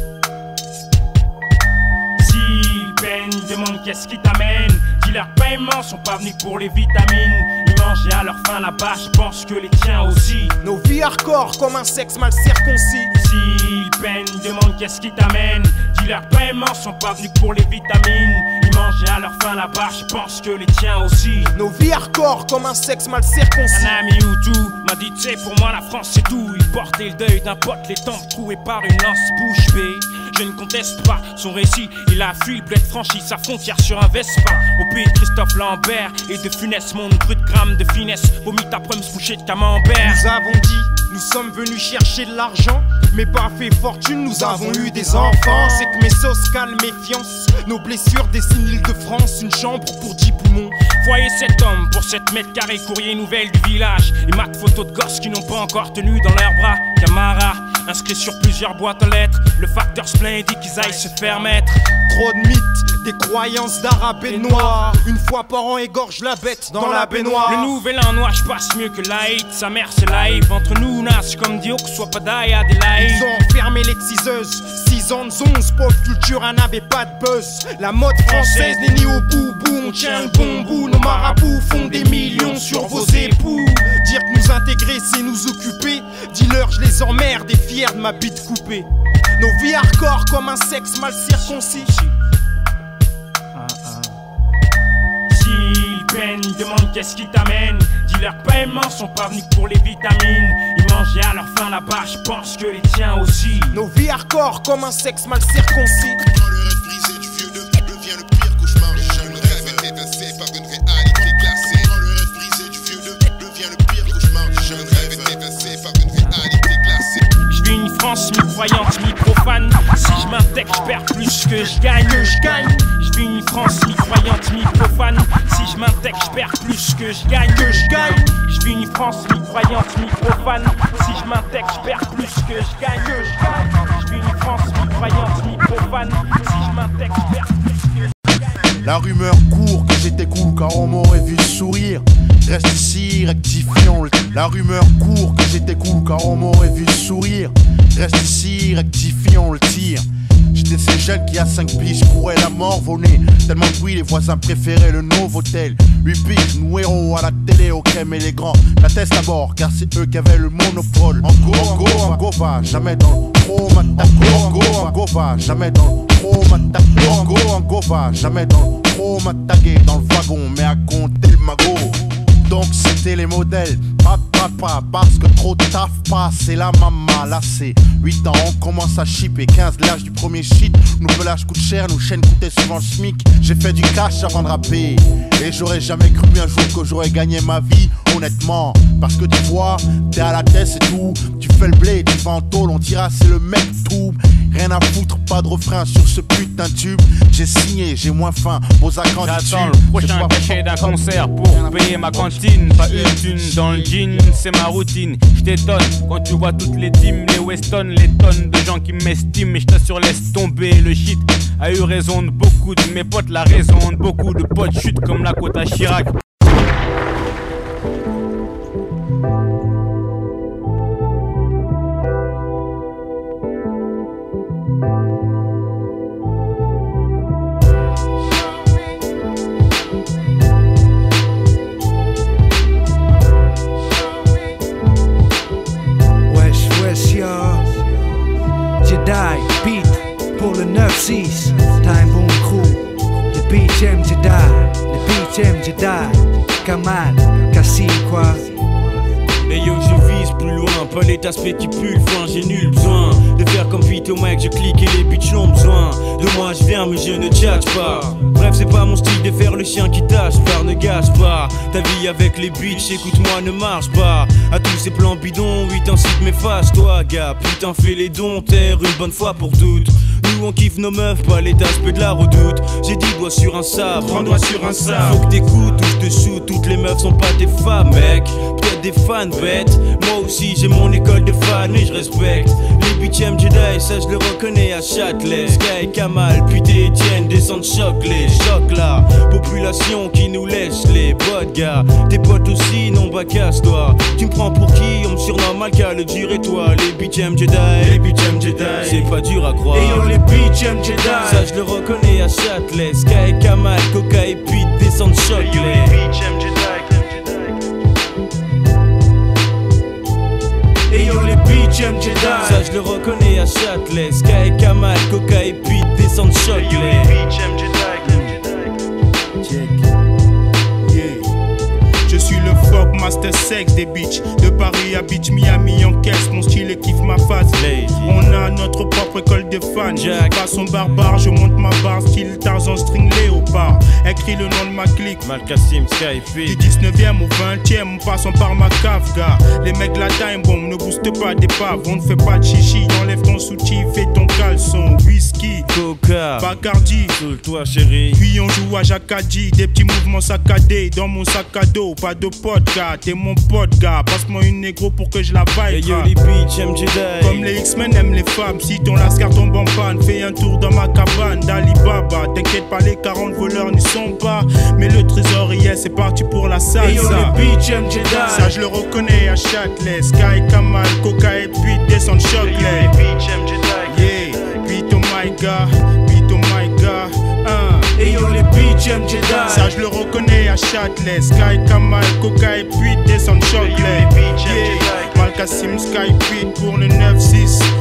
S'ils peignent, demandent qu'est-ce qui t'amène. Dis-leur paiements sont pas venus pour les vitamines. Ils mangeaient à leur faim là-bas, je pense que les tiens aussi. Nos vies hardcore comme un sexe mal circoncis. S'ils peignent, demandent qu'est-ce qui t'amène. Dis-leur paiements sont pas venus pour les vitamines. Ils mangeaient à leur faim là-bas, je pense que les tiens aussi. Nos vies hardcore comme un sexe mal circoncis. Un ami ou tout m'a dit, tu sais, pour moi la France c'est tout. Il portait le deuil d'un pote, les tempes trouées par une lance bouche bée. Je ne conteste pas son récit, il a fui le bled, franchi sa frontière sur un Vespa. Au pays de Christophe Lambert et de Funès, mon brut gramme de finesse. Vomit ta preuve bouchée de camembert. Nous avons dit, nous sommes venus chercher de l'argent, mais pas fait fortune, nous avons eu des enfants. C'est que mes sauces calment méfiance, nos blessures dessinent l'île de France, une chambre pour 10 poumons. Foyer 7 hommes pour 7 mètres carrés, courrier nouvelle du village. Et mat photos de gosses qui n'ont pas encore tenu dans leurs bras. Camara, inscrit sur plusieurs boîtes aux lettres. Le facteur se plaint et dit qu'ils aillent se faire mettre. Trop de mythes, des croyances d'arabes et noirs. Une fois par an égorge la bête dans la baignoire. Le nouvel an noir, je passe mieux que l'Aïd. Sa mère c'est l'Aïd, entre nous nas comme Dio, que soit pas d'aïe à des laïcs. Ils ont enfermé les teaseuses, 6 ans de 11, pauvre culture, elle n'avait pas de buzz. La mode française n'est ni au bout, on tient le bon bout. Nos marabouts font des millions sur vos époux. Dire que nous fier de ma bite coupée. Nos vies hardcore comme un sexe mal circoncis. S'ils peinent, ils demandent qu'est-ce qui t'amène. Dis-leur que pas et mort sont pas venus pour les vitamines. Ils mangeaient à leur faim là-bas, je pense que les tiens aussi. Nos vies hardcore comme un sexe mal circoncis. Quand le rêve brisé du vieux devient le pire cauchemar, le jeune rêve est évincé par une réalité classée. Quand le rêve brisé du vieux devient le pire cauchemar, le jeune rêve est évincé par une réalité classée. Je vis une France mi-croyante, mi-profane. Si je m'intègre, je perds plus que je gagne. Je vis une France mi-croyante, mi-profane. Si je m'intègre, je perds plus que je gagne. Je vis une France mi-croyante, mi-profane. Si je m'intègre, je perds plus que je gagne. Je vis une France mi-croyante, mi-profane. Si je m'intègre, je perds plus que je gagne. La rumeur court que j'étais cool car on m'aurait vu sourire. Reste ici, rectifions le tir. La rumeur court que j'étais cool car on m'aurait vu sourire. Reste ici, rectifions le tir. J'étais ces jeunes qui à 5 piges couraient la mort volée. Tellement que oui, les voisins préféraient le Novotel. 8 piges, nous héros à la télé, ok, mais les grands l'attestent à bord car c'est eux qui avaient le monopole. En go, va jamais dans le trop en go, va jamais dans le trop en go, va jamais dans le trop m'attaquer dans le wagon, mais à compter le magot. Donc c'était les modèles, pas, parce que trop de taf pas, c'est la maman, là c'est 8 ans, on commence à shipper, 15 l'âge du premier shit, nous pelage coûte cher, nous chaînes coûtaient souvent le SMIC, j'ai fait du cash avant de rapper, et j'aurais jamais cru un jour que j'aurais gagné ma vie, honnêtement, parce que tu vois, t'es à la tête c'est tout, tu fais le blé, tu vas en tôle, on dira c'est le mec tout, rien à foutre, pas de refrain sur ce putain de tube, j'ai signé, j'ai moins faim, beaux accents. J'attends le prochain cachet d'un concert pour payer ma cantine, pas une thune dans le jean, c'est ma routine. J't'étonne quand tu vois toutes les teams, les Weston, les tonnes de gens qui m'estiment, mais j't'assure laisse tomber, le shit a eu raison de beaucoup de mes potes, la raison de beaucoup de potes chute comme la côte à Chirac. Jedi, beat pour le 9-6, Time Bomb Crew, le BGM Jedi, le BGM Jedi, Kamal, Kassim quoi. Et yo je vise plus loin, pas les aspects qui puent le foin, j'ai nul besoin de faire comme Vito Mike, je clique et les bitches ont besoin de moi, je viens mais je ne tchatche pas. Bref c'est pas mon style de faire le chien qui tâche, par ne gâche pas ta vie avec les bitches, écoute-moi ne marche pas. À tous ces plans bidons, 8 ans si m'efface-toi gars, putain fais les dons, terre une bonne fois pour toutes. Nous on kiffe nos meufs, pas les aspects de la redoute. J'ai dit doigt sur un sabre, prends doigt sur un sabre. Faut que t'écoutes ou je te shoot, toutes les meufs sont pas des femmes mec, peut-être des fans bêtes. Moi aussi j'ai mon école de fans et je respecte les 8ème Jedi, ça je le reconnais à Châtelet. Sky, Kamal, puis des Etienne, descendent choc, les chocs là. Population qui nous lèche les bottes gars. Tes potes aussi, non bah casse-toi. Tu me prends pour qui? On me surnomme Malka, le dur et toi. Les 8ème Jedi, les 8ème Jedi, c'est pas dur à croire. Et yo les 8ème Jedi, ça je le reconnais à Châtelet. Sky, Kamal, Coca et puis descendent choc, les 8ème Jedi. Et yo les 8ème Jedi, ça je le reconnais à Châtelet. Sky, Kamal, Coca et puis descendent choc, les 8ème Jedi. Je suis le fuck master sex des bitches. De Paris à Beach, Miami en caisse. Mon style et kiffe ma face. On a notre propre école de fans. Façon barbare, je monte ma barre. Style Tarzan string léopard. Écris le nom de ma clique. Malkassim, Skype. Du 19ème au 20ème, en passant par ma cave, gars. Les mecs de la time bomb ne boostent pas des paves. On ne fait pas de chichi. Enlève ton soutif et ton caleçon. Whisky, Coca, Bacardi. Sous toi chérie. Puis on joue à Jacadi. Des petits mouvements saccadés dans mon sac à dos. Pas de pote, gars, t'es mon pote, gars. Passe-moi une négro pour que je la vaille. Yo les 8ème Jedi, comme les X-Men aiment les femmes. Si ton lascar tombe en panne, fais un tour dans ma cabane d'Alibaba. T'inquiète pas, les 40 voleurs n'y sont pas. Mais le trésor y est, c'est parti pour la salsa. et yo les 8ème Jedi, ça je le reconnais à Châtelet. Sky, Kamal, Coca et puis descend choc, les 8ème Jedi. Yeah, beat oh my god, beat oh my god. Et yo les 8ème Jedi, ça je le reconnais à Châtelet. Sky, Kamal, Coca et puis descend choc, les 8ème Jedi. Malkassim, Sky, Pete pour le 9-6.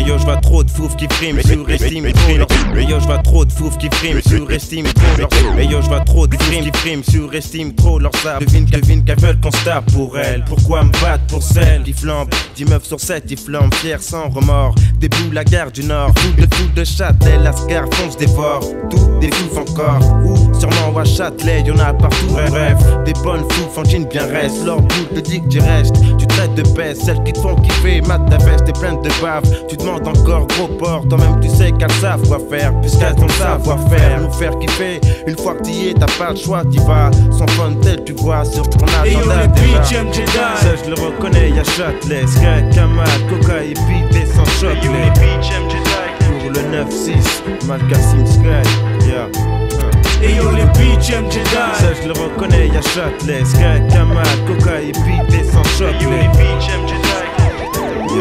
yo, j'vois trop de fouf qui friment, surestime trop leur. Mais yo, j'vois trop de fouf qui friment, surestime trop leur. Mais yo, j'vois trop de frimes qui friment, surestime trop leur sable. Devine qu'elles veulent qu'on se tape pour elles. Pourquoi me battre pour celles qui flambent? 10 meufs sur 7, ils flambent, fiers sans remords. Debout la gare du Nord, fou de Châtel, Lascar, fonce dévore. Tout des fouf encore, ou sûrement à Châtelet, y'en a partout. Bref, des bonnes fouf en jean bien reste. Leur bout te dit que tu restes, tu traites de baisse. Celles qui te font kiffer, mat ta veste, t'es pleine de bave. Tu demandes encore gros port, toi-même tu sais qu'elles savent quoi faire. Puisqu'elles ont savoir-faire, nous faire kiffer. Une fois que t'y es, t'as pas le choix, t'y vas. Sans fun tel tu vois sur ton agenda déjà. Ça je le reconnais, y'a Châtelet, Sky, Kamal, Coca et Pete et sans Châtelet. Pour le 9-6, Malkassim Sky, yeah. Et yo les bitch M Jedi. Ça je le reconnais, y'a Châtelet, Sky, Kamal, Coca et Pete et sans Châtelet. Et yo les bitch M Jedi.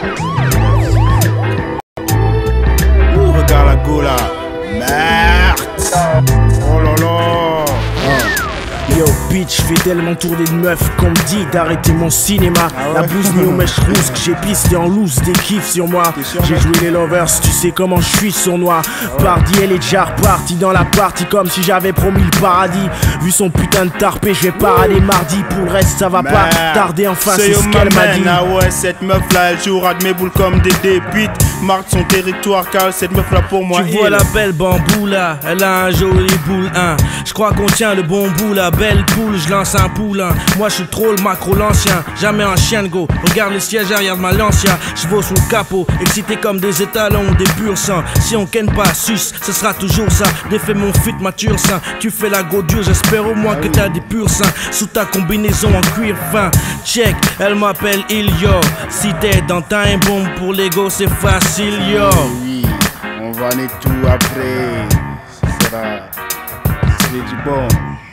Regarde la go là. Merde. Oh là là. Yo bitch, fais tellement tourner de meufs qu'on me dit d'arrêter mon cinéma. La blouse mis aux mèches rousses que j'ai pisté en loose, des kiffs sur moi. J'ai joué les lovers, tu sais comment je suis sournois. Pardi, elle est déjà repartie dans la partie comme si j'avais promis le paradis. Vu son putain de tarpé, je vais parader mardi. Pour le reste ça va pas tarder, enfin c'est ce qu'elle m'a dit. Ah ouais, cette meuf là, elle jouera de mes boules comme des débites. Marque son territoire car cette meuf là pour moi. Tu vois la belle bambou là, elle a un joli boule, hein. Je crois qu'on tient le bon bout là. Belle poule, je lance un poulain. Moi je suis trop le macro l'ancien. Jamais un chien de go. Regarde le siège arrière de ma Lancia. Je vaux sous le capot, excité comme des étalons, des purs sang. Si on ken pas sus, ce sera toujours ça. Défais mon fit mature sein. Tu fais la go dure, j'espère au moins que t'as des purs seins. Sous ta combinaison en cuir fin. Check, elle m'appelle Ilio. Si t'es dans time bomb pour l'ego c'est facile yo. Oui, on va aller tout après. Ce sera du bon.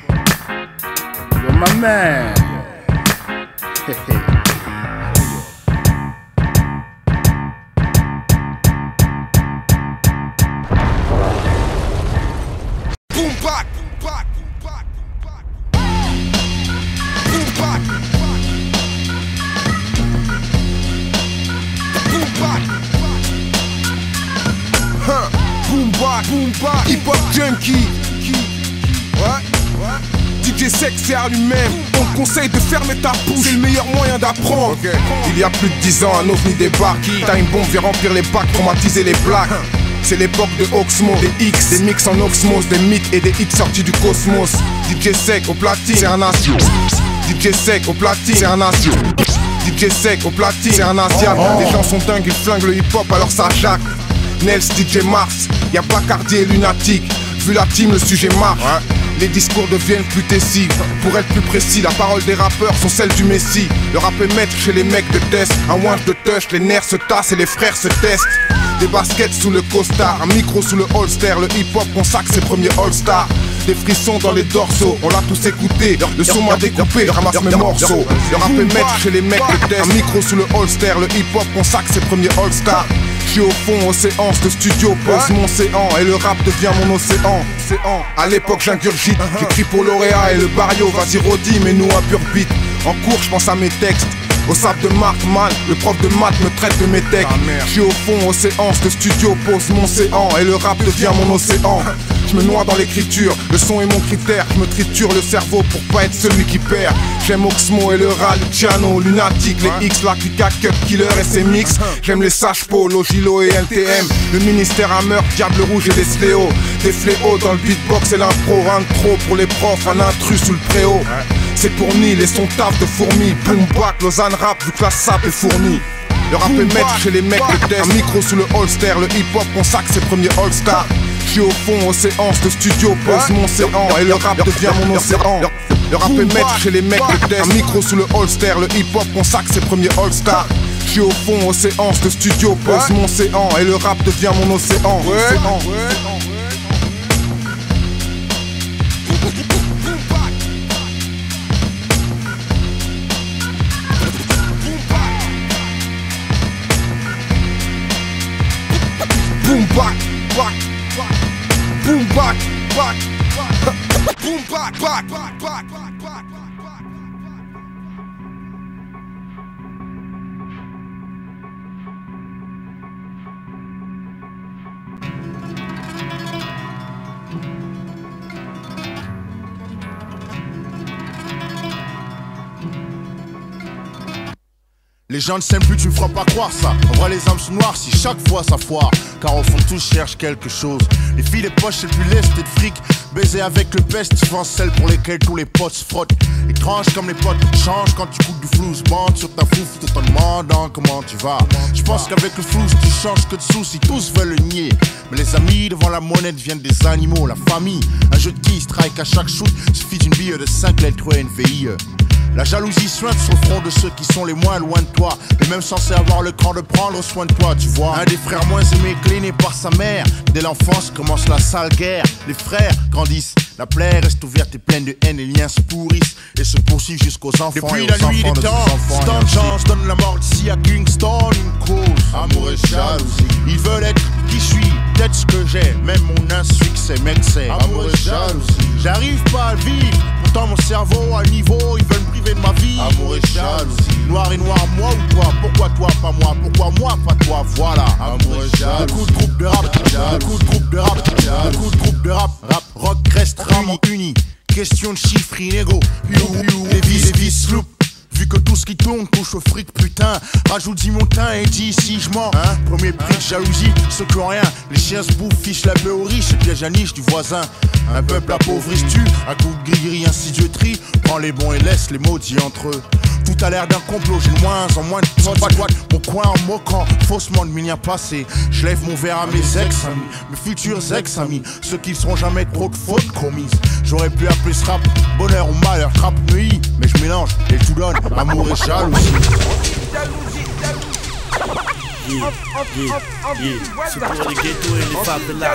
Yo ma mère. Boom back, boom back, boom back, boom back, boom back, boom back, boom back, hip hop junkie. Ouais. DJ Sec c'est à lui-même. On te conseille de fermer ta bouche, c'est le meilleur moyen d'apprendre. Il y a plus de 10 ans, un ovni débarque. Time Bomb vient remplir les bacs, traumatiser les plaques. C'est l'époque de Oxmo, des X, des mix en Oxmos, des mythes et des hits sortis du cosmos. DJ Sec au platine, c'est un asio. DJ Sec au platine, c'est un asio. DJ Sec au platine, c'est un asiat. Les gens sont dingues, ils flinguent le hip-hop alors ça jacque. Nels, DJ Mars, y'a Bacardi et Lunatic. Vu la team, le sujet marche. Les discours deviennent plus tessifs. Pour être plus précis, la parole des rappeurs sont celles du Messie. Le rap est maître chez les mecs de test. Un ouinge de touch, les nerfs se tassent et les frères se testent. Des baskets sous le costard, un micro sous le holster. Le hip-hop consacre ses premiers all-stars. Des frissons dans les dorsaux, on l'a tous écouté. Le son m'a découpé, je ramasse mes morceaux. Le rap est maître chez les mecs de test. Un micro sous le holster, le hip-hop consacre ses premiers all-stars. Je suis au fond aux séances de studio, pose mon séant et le rap devient mon océan. À l'époque j'ingurgite, j'écris pour lauréat et le barrio, vas-y Rodi, mets-nous un pur beat. En cours je pense à mes textes, au sable de Mark Man, le prof de maths me traite de mes textes. Je suis au fond aux séances de studio, pose mon séant et le rap devient mon océan. Je me noie dans l'écriture, le son est mon critère. Je me triture le cerveau pour pas être celui qui perd. J'aime Oxmo et le Ral, Luciano, Lunatic, les X, la Clica, Cut Killer et ses mix. J'aime les Sages Polo, Gilo et NTM. Le ministère à meurtre, Diable Rouge et des Sléos. Des fléaux dans le beatbox et l'impro. Un trop pour les profs, un intrus sous le préau. C'est pour Nil et son taf de fourmis. Boom back, Lausanne rap, vu que la sap est fournie. Le rap est maître chez les mecs de test. Un micro sous le holster, le hip-hop consacre ses premiers all-stars. Je suis au fond aux séances de studio, pose mon séant et le rap devient mon océan. Le rap est maître chez les mecs de test. Un micro sous le holster, le hip-hop consacre ses premiers all-stars. Je suis au fond aux séances de studio, pose mon séant et le rap devient mon océan. Boom back, back. Boom back, back, boom back, back, back, back, back. Les gens ne s'aiment plus, tu me feras pas croire ça. En vrai les âmes sont noires si chaque fois ça foire. Car au fond tous cherchent quelque chose. Les filles les poches c'est le plus leste et de fric. Baiser avec le peste, souvent celles pour lesquelles tous les potes se frottent. Étrange comme les potes changent quand tu coupes du flouze. Bande sur ta fouf tout en demandant comment tu vas. Je pense qu'avec le flouze tu changes que de soucis. Tous veulent le nier. Mais les amis devant la monnaie deviennent des animaux. La famille, un jeu de qui strike à chaque shoot. Suffit d'une bille de 5 lettres et une VIE. La jalousie suinte sur le front de ceux qui sont les moins loin de toi. Les mêmes censés avoir le cran de prendre soin de toi, tu vois. Un des frères moins aimés, cléné par sa mère. Dès l'enfance commence la sale guerre. Les frères grandissent, la plaie reste ouverte et pleine de haine. Les liens se pourrissent et se poursuivent jusqu'aux enfants. Depuis la nuit des temps, Stan Chance donne la mort d'ici à Kingston. Une cause, amour et jalousie. Ils veulent être qui je suis, peut-être ce que j'ai. Même mon insuccès, mec, c'est amour et jalousie. J'arrive pas à vivre. Pourtant mon cerveau à niveau, ils veulent me priver de ma vie. Amour et jalousie. Noir et noir, moi ou toi? Pourquoi toi, pas moi? Pourquoi moi, pas toi? Voilà. Amour et jalousie. Beaucoup de groupes de rap, beaucoup de groupes de rap, beaucoup de groupes de rap. Rap, rock reste rarement unis. Question de chiffres inégaux. Les vis, loop. Vu que tout ce qui tourne touche au fric, putain. Rajoute 10 montants et dis si je mens. Premier prix de jalousie, ceux qui ont rien. Les chiens se bouffent, fichent la paix aux riches et piège à niche du voisin. Un peuple appauvri-tu, un coup de gris-gris insidioterie. Prends les bons et laisse les maudits entre eux. Tout a l'air d'un complot, j'ai de moins en moins de potes. Mon coin en moquant, faussement de mien passé. Je lève mon verre à mes ex-amis, mes futurs ex-amis. Ceux qui ne seront jamais trop de fautes commises. J'aurais pu appeler ce rap bonheur ou malheur, trap nuit. Mais je mélange et tout donne, amour et jalousie. C'est pour les ghettos et les favelas.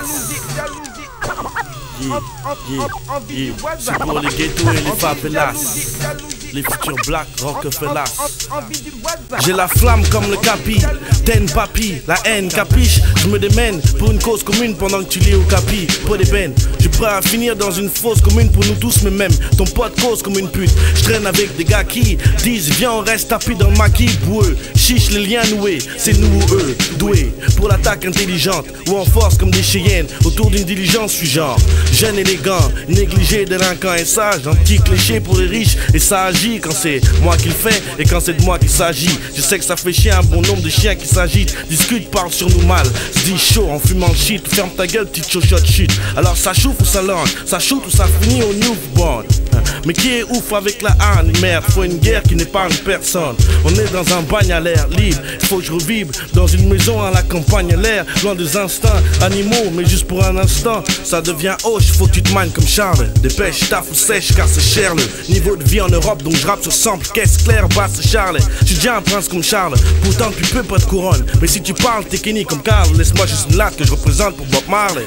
C'est pour les ghettos et les favelas. Les futurs Black Rockefellas. J'ai la flamme comme le capi. Ten papi, la haine capiche. Je me démène pour une cause commune pendant que tu lis au capi. Pour des peines, je suis prêt à finir dans une fosse commune pour nous tous, mais même ton pote cause comme une pute. Je traîne avec des gars qui disent viens on reste tapis dans le maquis boueux. Chiche les liens noués, c'est nous ou eux. Doués pour l'attaque intelligente ou en force comme des chiennes. Autour d'une diligence, je suis genre jeune élégant, négligé, délinquant et sage. Anti-cliché pour les riches et ça agit quand c'est moi qui le fais et quand c'est de moi qu'il s'agit. Je sais que ça fait chier un bon nombre de chiens qui s'agitent, discutent, parlent sur nous mal, se dit chaud en fumant le shit. Ferme ta gueule, petite chochotte shit. Alors ça chauffe ou ça lance, ça shoot ou ça finit au newborn. Mais qui est ouf avec la haine, merde, faut une guerre qui n'épargne personne. On est dans un bagne à l'air libre, faut que je revive dans une maison à la campagne, l'air loin des instincts animaux, mais juste pour un instant, ça devient hoche, faut que tu te mannes comme Charles. Dépêche, taf ou sèche car c'est cher le niveau de vie en Europe, donc je rappe sur sample, caisse claire, basse Charles. Je suis déjà un prince comme Charles, pourtant depuis peu pas de couronne. Mais si tu parles, t'es Kenny comme Carl, laisse-moi juste une latte que je représente pour Bob Marley.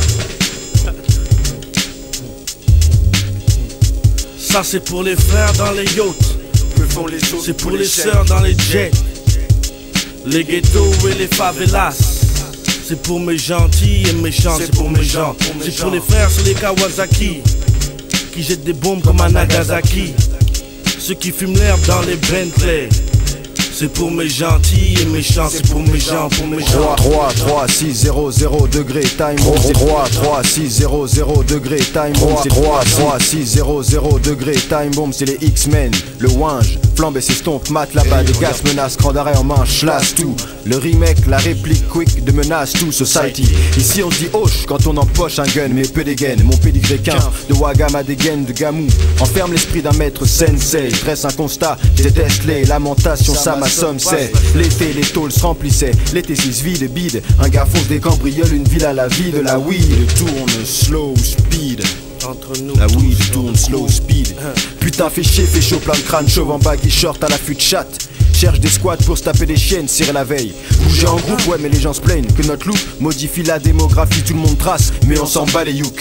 Ça c'est pour les frères dans les yachts, c'est pour les sœurs dans les jets, les ghettos et les favelas. C'est pour mes gentils et méchants, c'est pour mes gens. C'est pour les frères sur les Kawasaki qui jettent des bombes comme à Nagasaki. Ceux qui fument l'herbe dans les Bentley. C'est pour mes gentils et méchants, c'est pour mes gens, pour mes gens. 3, 6, 0, 0 degré, time bomb. 3, 6, 0, 0 degré, time bomb. 3, 6, 0, 0 degré, time bomb. C'est les X-Men, le Winge, flambe et s'estompe, mat là-bas. Des gaz menaces, cran d'arrêt en manche, lasse tout. Le remake, la réplique quick de menace, tout society. Ici on se dit hoche quand on empoche un gun, mais peu des gaines. Mon pédigré qu'un, de Wagam à des gaines de Gamou. Enferme l'esprit d'un maître sensei. Je dresse un constat, je déteste les lamentations, ça ma somme c'est. L'été, les tôles se remplissaient, l'été 6 vide bide. Un gars fonce des cambrioles, une ville à la vie de la weed. Tourne slow speed. Entre nous, la weed tourne slow speed. Putain fait chier, fait chaud, plein de crâne, chauve en baggy short à l'affût de chatte. Cherche des squats pour se taper des chiennes, cirer la veille. Bouger en groupe, ouais mais les gens se plaignent que notre look modifie la démographie, tout le monde trace, mais on s'en bat les youk.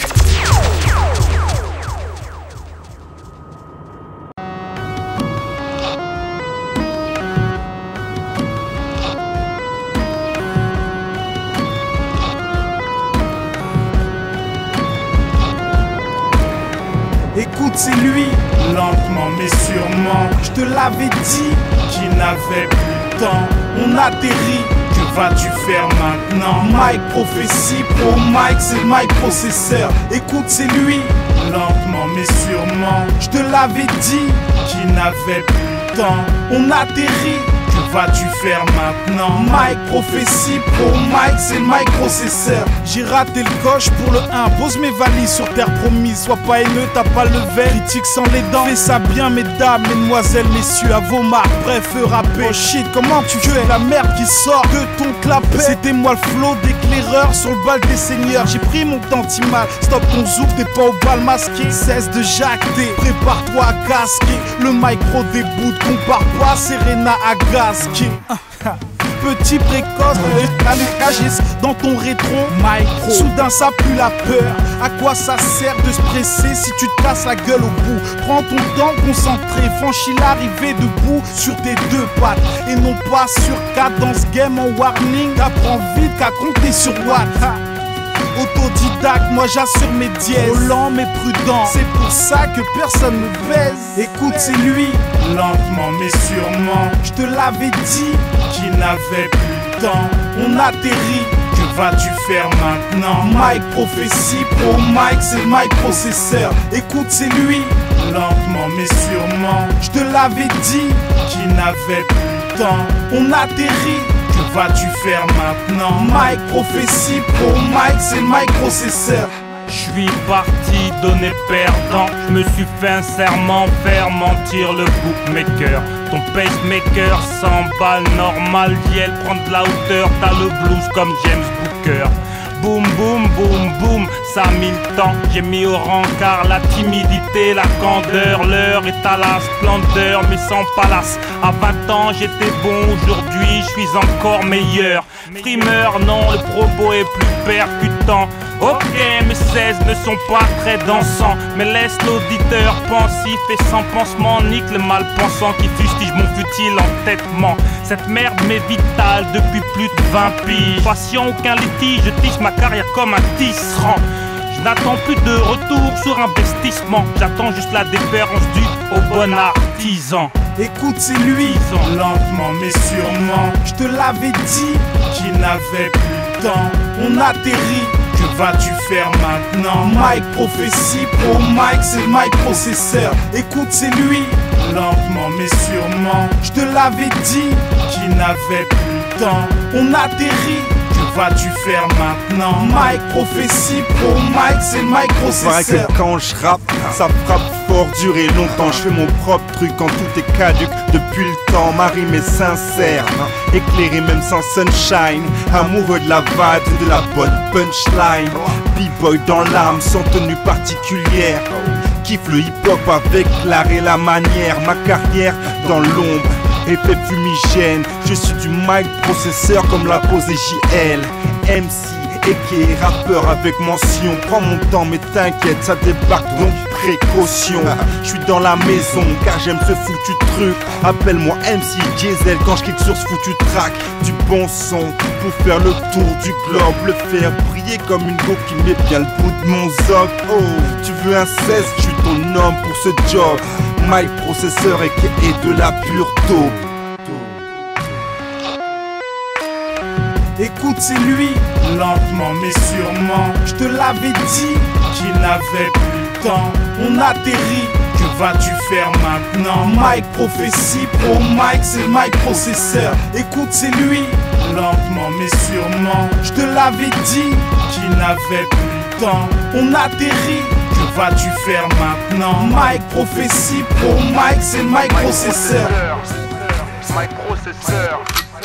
Écoute, c'est lui, lentement mais sûrement. Je te l'avais dit qu'il n'avait plus le temps. On atterrit, que vas-tu faire maintenant? Mike prophétie, pro Mike, c'est Mike processeur. Écoute, c'est lui, lentement mais sûrement. Je te l'avais dit qu'il n'avait plus le temps. On atterrit, que vas-tu faire maintenant? Mike prophétie pour Mike, c'est le Mike processeur. J'ai raté le coche pour le 1, pose mes valises sur terre promise. Sois pas haineux, t'as pas le verre, critique sans les dents. Fais ça bien mesdames, mesdemoiselles, messieurs, à vos marques. Bref, rapper, oh shit, comment tu fais? La merde qui sort de ton clapet. C'était moi le flow d'éclaireur sur le bal des seigneurs. J'ai pris mon tantimal, stop ton zouk, t'es pas au bal masqué. Cesse de jacter, prépare-toi à casquer. Le micro déboute, compare pas Serena à Gasquet. Petit précoce, Alukagis dans ton rétro. Micro, soudain ça pue la peur. À quoi ça sert de se presser si tu te casses la gueule au bout? Prends ton temps concentré, franchis l'arrivée debout sur tes deux pattes et non pas sur 4 dans ce game en warning. T'apprends vite qu'à compter sur Watt. Autodidacte, moi j'assure mes dièses. Lent mais prudent, c'est pour ça que personne me baise. Écoute, c'est lui, lentement mais sûrement. Je te l'avais dit, qu'il n'avait plus le temps. On atterrit, que vas-tu faire maintenant? Mike prophétie pour Mike, c'est le Mike processeur. Écoute, c'est lui, lentement mais sûrement. Je te l'avais dit, qu'il n'avait plus le temps. On atterrit. Que vas-tu faire maintenant? Mike prophétie pour Mike, c'est le Mike processeur. Je suis parti donner perdant. Je me suis fait un serment, faire mentir le bookmaker. Ton pacemaker s'emballe normal, elle prend de la hauteur. T'as le blues comme James Booker. Boum boum boum boum, ça a mis le temps. J'ai mis au rencard la timidité, la candeur. L'heure est à la splendeur, mais sans palace. À 20 ans j'étais bon, aujourd'hui je suis encore meilleur. Primeur non, le propos est plus percutant. Ok, mes 16 ne sont pas très dansants, mais laisse l'auditeur pensif et sans pansement. Nique le mal pensant qui fustige mon futile entêtement. Cette merde m'est vitale depuis plus de 20 piges. Patient, aucun litige, je tisse ma carrière comme un tisserand. Je n'attends plus de retour sur investissement. J'attends juste la déférence due au bon artisan. Écoute, c'est lui, lentement mais sûrement. Je te l'avais dit, qu'il n'avait plus le temps. On atterrit. Que vas-tu faire maintenant? Mike prophétie pour Mike, c'est le Mike processeur. Écoute, c'est lui, lentement mais sûrement. Je te l'avais dit, qu'il n'avait plus le temps. On atterrit. Que vas-tu faire maintenant? Mike prophétie pour Mike, c'est le Mike processeur. Paraît que quand je rappe, ça frappe fort, dur et longtemps. Je fais mon propre truc quand tout est caduc depuis le temps. Ma rime est sincère, éclairé même sans sunshine. Amoureux de la vibe et de la bonne punchline. B-boy dans l'âme, sans tenue particulière. Kiffe le hip-hop avec l'art et la manière. Ma carrière dans l'ombre, effet fumigène. Je suis du mic processeur comme l'a posé JL. MC, aka rappeur avec mention. Prends mon temps mais t'inquiète, ça débarque donc précaution. Je suis dans la maison car j'aime ce foutu truc. Appelle-moi MC Diesel quand je clique sur ce foutu track. Du bon son pour faire le tour du globe. Le faire briller comme une go qui met bien le bout de mon zob. Oh, tu veux un 16, je suis ton homme pour ce job. Mike processeur et de la pure taupe. Écoute, c'est lui, lentement mais sûrement. Je te l'avais dit, qu'il n'avait plus le temps. On atterrit, que vas-tu faire maintenant? Mike prophétie pour Mike, c'est le Mike processeur. Écoute, c'est lui, lentement mais sûrement. Je te l'avais dit, qu'il n'avait plus le temps. On atterrit. Que vas-tu faire maintenant? Mike prophétie pour Mike, c'est le Mike processeur. Mike processeur.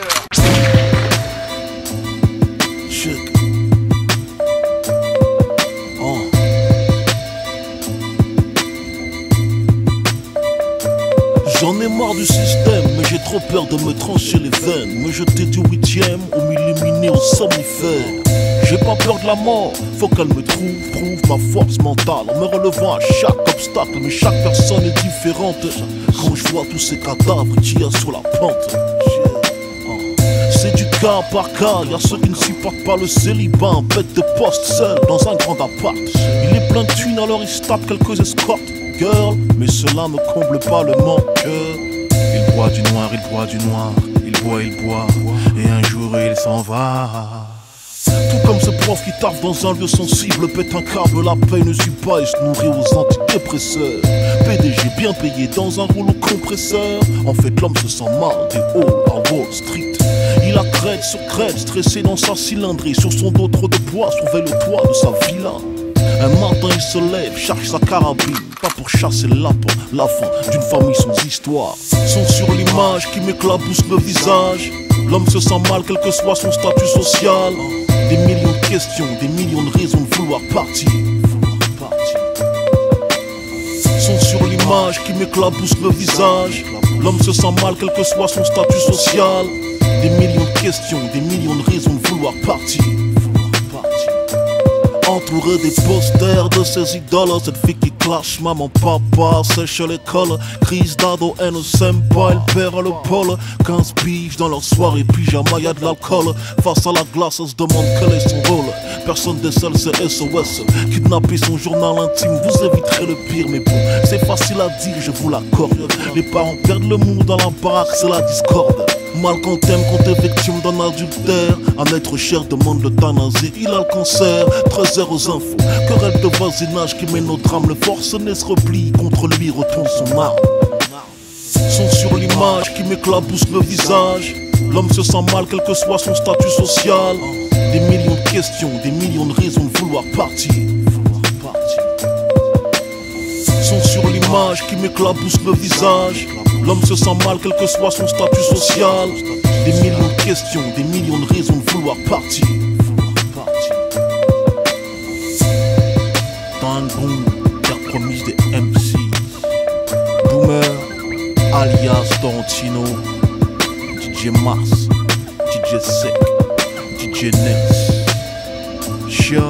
J'en ai marre du système, mais j'ai trop peur de me trancher les veines. Me jeter du 8ème ou m'illuminer au somnifère. J'ai pas peur de la mort, faut qu'elle me prouve ma force mentale. En me relevant à chaque obstacle, mais chaque personne est différente. Quand je vois tous ces cadavres qui y a sur la pente, c'est du cas par cas. Y'a ceux qui ne supportent pas le célibat, en bête de poste seul dans un grand appart. Il est plein de thunes alors il se tape quelques escortes. Girl, mais cela ne comble pas le manque. Il boit du noir, il boit du noir. Il boit, et un jour il s'en va. Tout comme ce prof qui taffe dans un lieu sensible, pète un câble, la paix ne suit pas et se nourrit aux antidépresseurs. PDG bien payé dans un rouleau compresseur. En fait l'homme se sent mal des halls à Wall Street. Il a crête sur crête, stressé dans sa cylindrée. Sur son dos trop de poids, surveille le toit de sa villa. Un matin il se lève, charge sa carabine. Pas pour chasser le lapin, la fin d'une famille sans histoire. Sont sur l'image qui m'éclabousse le visage. L'homme se sent mal quel que soit son statut social. Des millions de questions, des millions de raisons de vouloir partir. Sont sur l'image qui m'éclabousse le visage. L'homme se sent mal quel que soit son statut social. Des millions de questions, des millions de raisons de vouloir partir. Entouré des posters de ses idoles. Cette fille qui clash, maman, papa, sèche l'école. Crise d'ado, elle ne s'aime pas, elle perd le pôle. 15 piges dans leur soirée, pyjama, y'a de l'alcool. Face à la glace, elle se demande quel est son rôle. Personne décèle, c'est SOS. Kidnapper son journal intime, vous éviterez le pire. Mais bon, c'est facile à dire, je vous l'accorde. Les parents perdent le mou dans la baraque, c'est la discorde. Mal qu'on t'aime, qu'on t'est victime d'un adultère. Un être cher demande l'euthanasie, il a le cancer. 13h aux infos, querelle de voisinage qui met notre âme. Le forcené se replie, contre lui retourne son arme. Sont sur l'image qui m'éclabousse le visage. L'homme se sent mal quel que soit son statut social. Des millions de questions, des millions de raisons de vouloir partir. Sont sur l'image qui m'éclabousse le visage. L'homme se sent mal quel que soit son statut social. Des millions de questions, des millions de raisons de vouloir partir. Tangoon, terre promise des MC. Boomer, alias Tarantino. DJ Mars, DJ Sec, DJ Nels. Chia.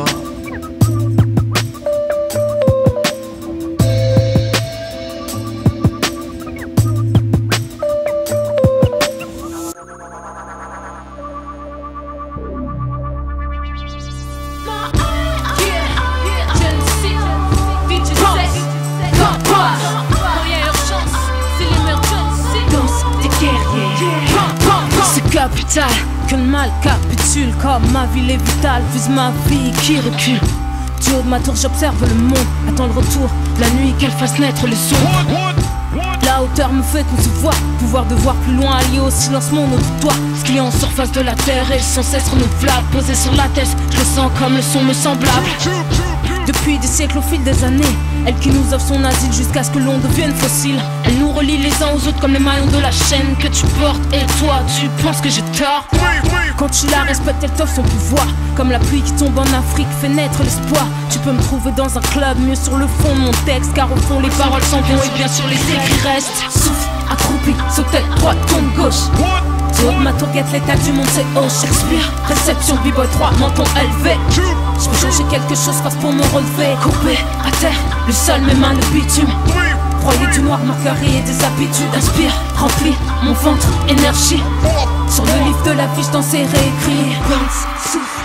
Que le mal capitule comme ma ville est vitale. Vise ma vie qui recule. Du haut de ma tour j'observe le monde. Attends le retour, la nuit qu'elle fasse naître les sons. La hauteur me fait concevoir. Pouvoir de voir plus loin allié au silence mon auditoire. Ce qui est en surface de la terre est sans cesse renouvelable. Posé sur la tête, je le sens comme le son me semblable. Depuis des siècles au fil des années, elle qui nous offre son asile jusqu'à ce que l'on devienne fossile. Elle nous relie les uns aux autres comme les maillons de la chaîne que tu portes. Et toi, tu penses que j'ai tort? Quand tu la respectes, elle t'offre son pouvoir. Comme la pluie qui tombe en Afrique fait naître l'espoir. Tu peux me trouver dans un club, mieux sur le fond de mon texte. Car au fond les paroles sont bonnes et bien sûr les écrits restent. Souffle, accroupi, saute tête droite, tombe gauche. Du haut de ma tourguette, l'état du monde c'est haut. Shakespeare, réception, b-boy 3, menton élevé. Je peux changer quelque chose face pour me relever. Courbé à terre, le sol, mes mains, le bitume. Broyé du noir, marqueur et des habitudes. Inspire, remplis mon ventre, énergie. Sur le livre de la vie, je danse et réécris. Pense, souffle,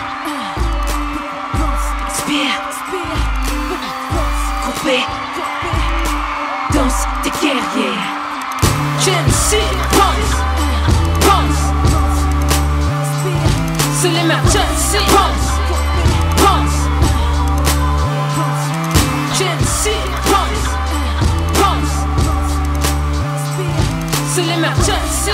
inspire, coupé, danse, t'es guerrier. Genesee, pense, c'est l'emergency. Pense, Genesee, pense, c'est l'emergency.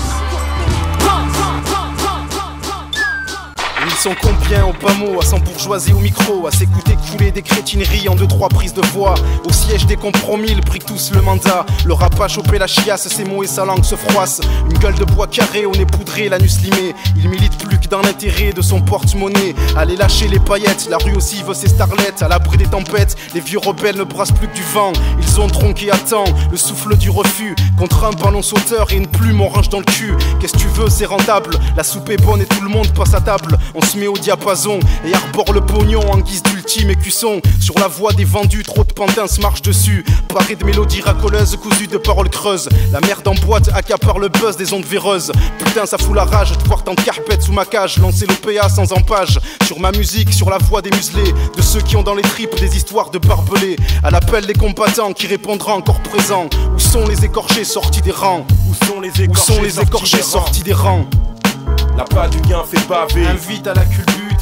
Ils sont combien au bas mot, à s'embourgeoiser au micro, à s'écouter couler des crétineries en 2-3 prises de voix. Au siège des compromis, ils prient tous le mandat. Le rap a chopé la chiasse, ses mots et sa langue se froissent. Une gueule de bois carré, au nez poudré, l'anus limé. Il milite plus que dans l'intérêt de son porte-monnaie. Allez lâcher les paillettes, la rue aussi veut ses starlettes. À l'abri des tempêtes, les vieux rebelles ne brassent plus que du vent. Ils ont tronqué à temps, le souffle du refus. Contre un ballon sauteur et une plume orange dans le cul. Qu'est-ce que tu veux, c'est rentable. La soupe est bonne et tout le monde passe à table. On se met au diapason et arbore le pognon en guise d'ultime écusson. Sur la voie des vendus, trop de pantins se marchent dessus. Paré de mélodies racoleuses, cousues de paroles creuses. La merde en boîte accapare le buzz des ondes véreuses. Putain, ça fout la rage de voir tant de carpettes sous ma cage. Lancer l'OPA sans empage. Sur ma musique, sur la voix des muselés. De ceux qui ont dans les tripes des histoires de barbelés. À l'appel des combattants qui répondra encore présent. Où sont les écorchés sortis des rangs? Où sont les écorchés sortis des rangs? La pas du gain fait baver. Invite à la culbute.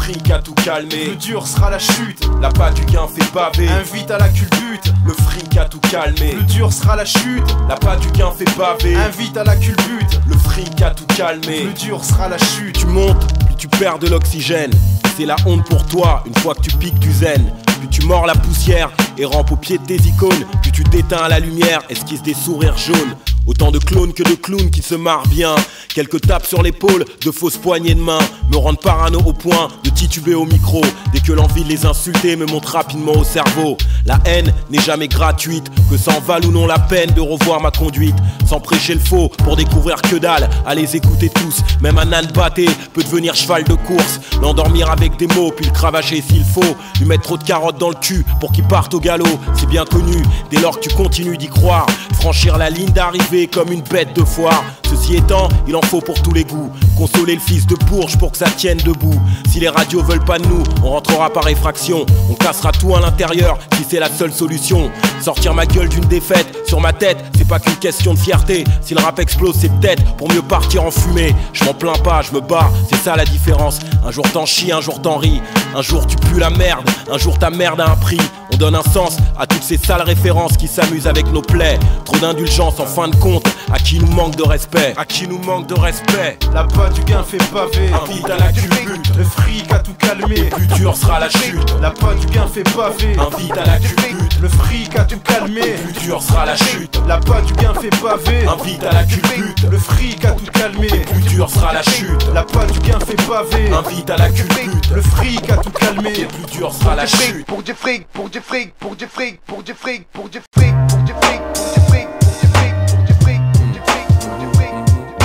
fric a tout calmé. Le dur sera la chute. La pas du gain fait baver. Invite à la culbute. Le fric a tout calmé. Le dur sera la chute. La pas du gain fait baver. Invite à la culbute. Le fric a tout calmé. Le dur sera la chute. Tu montes, puis tu perds de l'oxygène. C'est la honte pour toi, une fois que tu piques du zen. Puis tu mords la poussière et rampes au pied de tes icônes. Puis tu t'éteins à la lumière, esquisse des sourires jaunes. Autant de clones que de clowns qui se marrent bien. Quelques tapes sur l'épaule, de fausses poignées de main me rendent parano au point de tituber au micro. Dès que l'envie de les insulter me monte rapidement au cerveau. La haine n'est jamais gratuite, que ça en vale ou non la peine de revoir ma conduite. Sans prêcher le faux, pour découvrir que dalle, à les écouter tous. Même un âne batté peut devenir cheval de course. L'endormir avec des mots, puis le cravacher s'il faut. Lui mettre trop de carottes dans le cul pour qu'il parte au galop. C'est bien connu, dès lors que tu continues d'y croire. Franchir la ligne d'arrivée comme une bête de foire. Ceci étant, il en faut pour tous les goûts. Consoler le fils de Bourges pour que ça tienne debout. Si les radios veulent pas de nous, on rentrera par effraction. On cassera tout à l'intérieur si c'est la seule solution. Sortir ma gueule d'une défaite sur ma tête, c'est pas qu'une question de fierté. Si le rap explose, c'est peut-être pour mieux partir en fumée. Je m'en plains pas, je me bats, c'est ça la différence. Un jour t'en chies, un jour t'en ris. Un jour tu pues la merde, un jour ta merde a un prix. On donne un sens à toutes ces sales références qui s'amusent avec nos plaies. Trop d'indulgence en fin de compte, à qui nous manque de respect. À qui nous manque de respect. La pas du gain fait baver. Invite à la culbute. Le fric a tout calmé. Le plus dur sera la chute. La pas du gain fait baver. Invite à la culbute. Le fric a tout calmé. Le plus dur sera la chute. La pas du gain fait baver. Invite à la culbute. Le fric a tout calmé. Le plus dur sera la chute. La pas du gain fait baver. Invite à la culbute. Le fric a tout calmé. Le plus dur sera la chute. Pour du fric, pour du fric, pour du fric, pour du fric, pour du fric, pour du fric, pour du fric, pour du fric, pour du fric, pour du fric, pour du fric.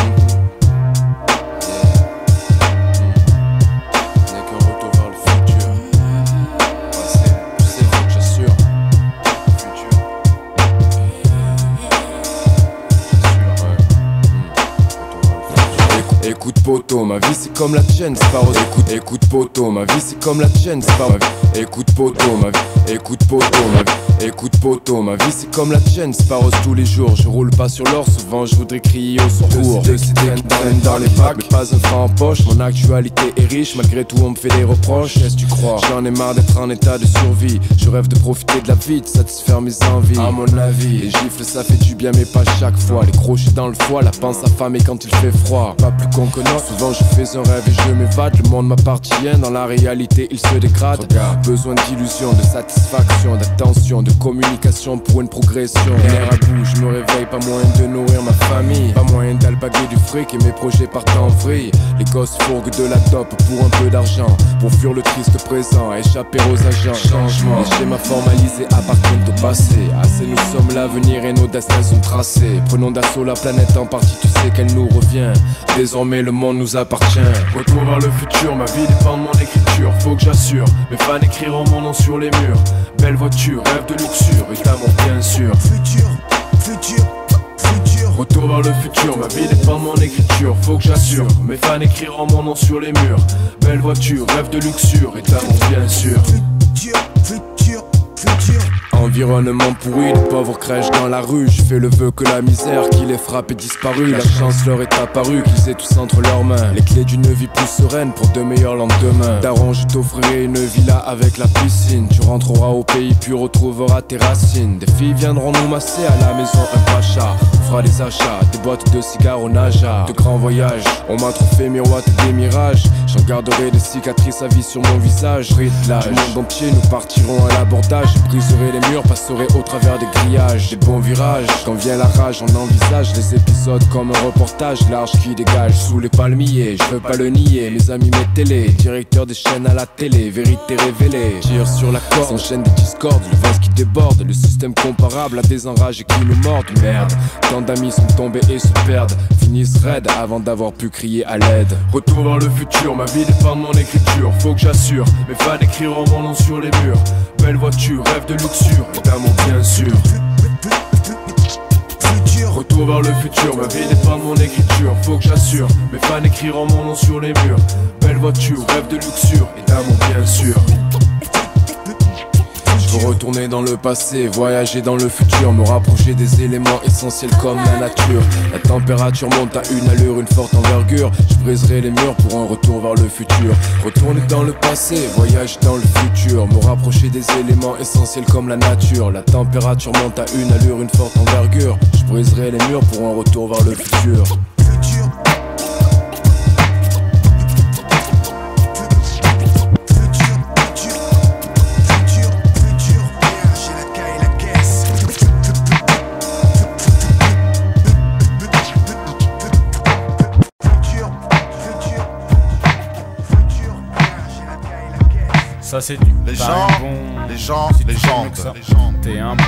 N'est qu'un retour vers le futur. C'est vrai que j'assure. Futur. Écoute poto, ma vie c'est comme la tienne, c'est pas rose. Écoute poto, ma vie c'est comme la tienne, c'est pas ma vie. Écoute poto, ma vie, écoute poto, ma vie. Écoute poto, ma vie c'est comme la tienne, c'est pas rose tous les jours. Je roule pas sur l'or, souvent je voudrais crier au secours. Deux idées qui traînent dans les packs, mais pas un franc en poche. Mon actualité est riche, malgré tout on me fait des reproches. Qu'est-ce que tu crois? J'en ai marre d'être en état de survie. Je rêve de profiter de la vie, de satisfaire mes envies. À mon avis, les gifles ça fait du bien mais pas chaque fois. Les crochets dans le foie, la panse affamée quand il fait froid. Pas plus con que non, souvent je fais un rêve et je m'évade. Le monde m'appartient, dans la réalité il se dégrade. Besoin d'illusion, de satisfaction, d'attention, de communication pour une progression. L'air à bout, je me réveille, pas moyen de nourrir ma famille. Pas moyen d'alpaguer du fric et mes projets partent en vrille. Les gosses fourguent de la dope pour un peu d'argent, pour fuir le triste présent, échapper aux agents. Changement, les schémas formalisés appartiennent au passé. Assez nous sommes l'avenir et nos destins sont tracés. Prenons d'assaut la planète en partie, tu sais qu'elle nous revient. Désormais le monde nous appartient. Retour vers le futur, ma vie dépend de mon écriture. Faut que j'assure, mes fans écriront mon nom sur les murs. Belle voiture, rêve de luxure et d'amour bien sûr. Futur, futur, futur. Retour vers le futur, ma vie dépend de mon écriture. Faut que j'assure, mes fans écriront mon nom sur les murs. Belle voiture, rêve de luxure et d'amour bien sûr. Futur, futur, futur. Environnement pourri, les pauvres crèchent dans la rue. Je fais le vœu que la misère qui les frappe est disparue. La chance leur est apparue, qu'ils aient tous entre leurs mains les clés d'une vie plus sereine pour de meilleurs lendemains. Daron, je t'offrirai une villa avec la piscine. Tu rentreras au pays puis retrouveras tes racines. Des filles viendront nous masser à la maison, un pacha. On fera des achats, des boîtes de cigares au Naja. De grands voyages, on m'a trop fait miroiter des mirages. J'en garderai des cicatrices à vie sur mon visage. Rythmage, du monde entier, nous partirons à l'abordage. Je briserai les murs, passerai au travers des grillages. Des bons virages, quand vient la rage, on envisage les épisodes comme un reportage large qui dégage sous les palmiers. Je veux pas le nier, mes amis, mes télés, directeur des chaînes à la télé, vérité révélée. Tire sur la corde, s'enchaînent des discordes, le vase qui déborde, le système comparable à des enrages qui nous mordent. Merde, tant d'amis sont tombés et se perdent, finissent raides avant d'avoir pu crier à l'aide. Retour vers le futur, ma vie dépend de mon écriture. Faut que j'assure, mes fans écriront mon nom sur les murs. Belle voiture, rêve de luxure et d'amour bien sûr. Retour vers le futur, ma vie dépend de mon écriture. Faut que j'assure, mes fans écriront mon nom sur les murs. Belle voiture, rêve de luxure et d'amour bien sûr. Faut retourner dans le passé, voyager dans le futur, me rapprocher des éléments essentiels comme la nature. La température monte à une allure, une forte envergure. Je briserai les murs pour un retour vers le futur. Retourner dans le passé, voyager dans le futur, me rapprocher des éléments essentiels comme la nature. La température monte à une allure, une forte envergure. Je briserai les murs pour un retour vers le futur. Ça c'est du les gens, les gens, les gens, t'es un bon.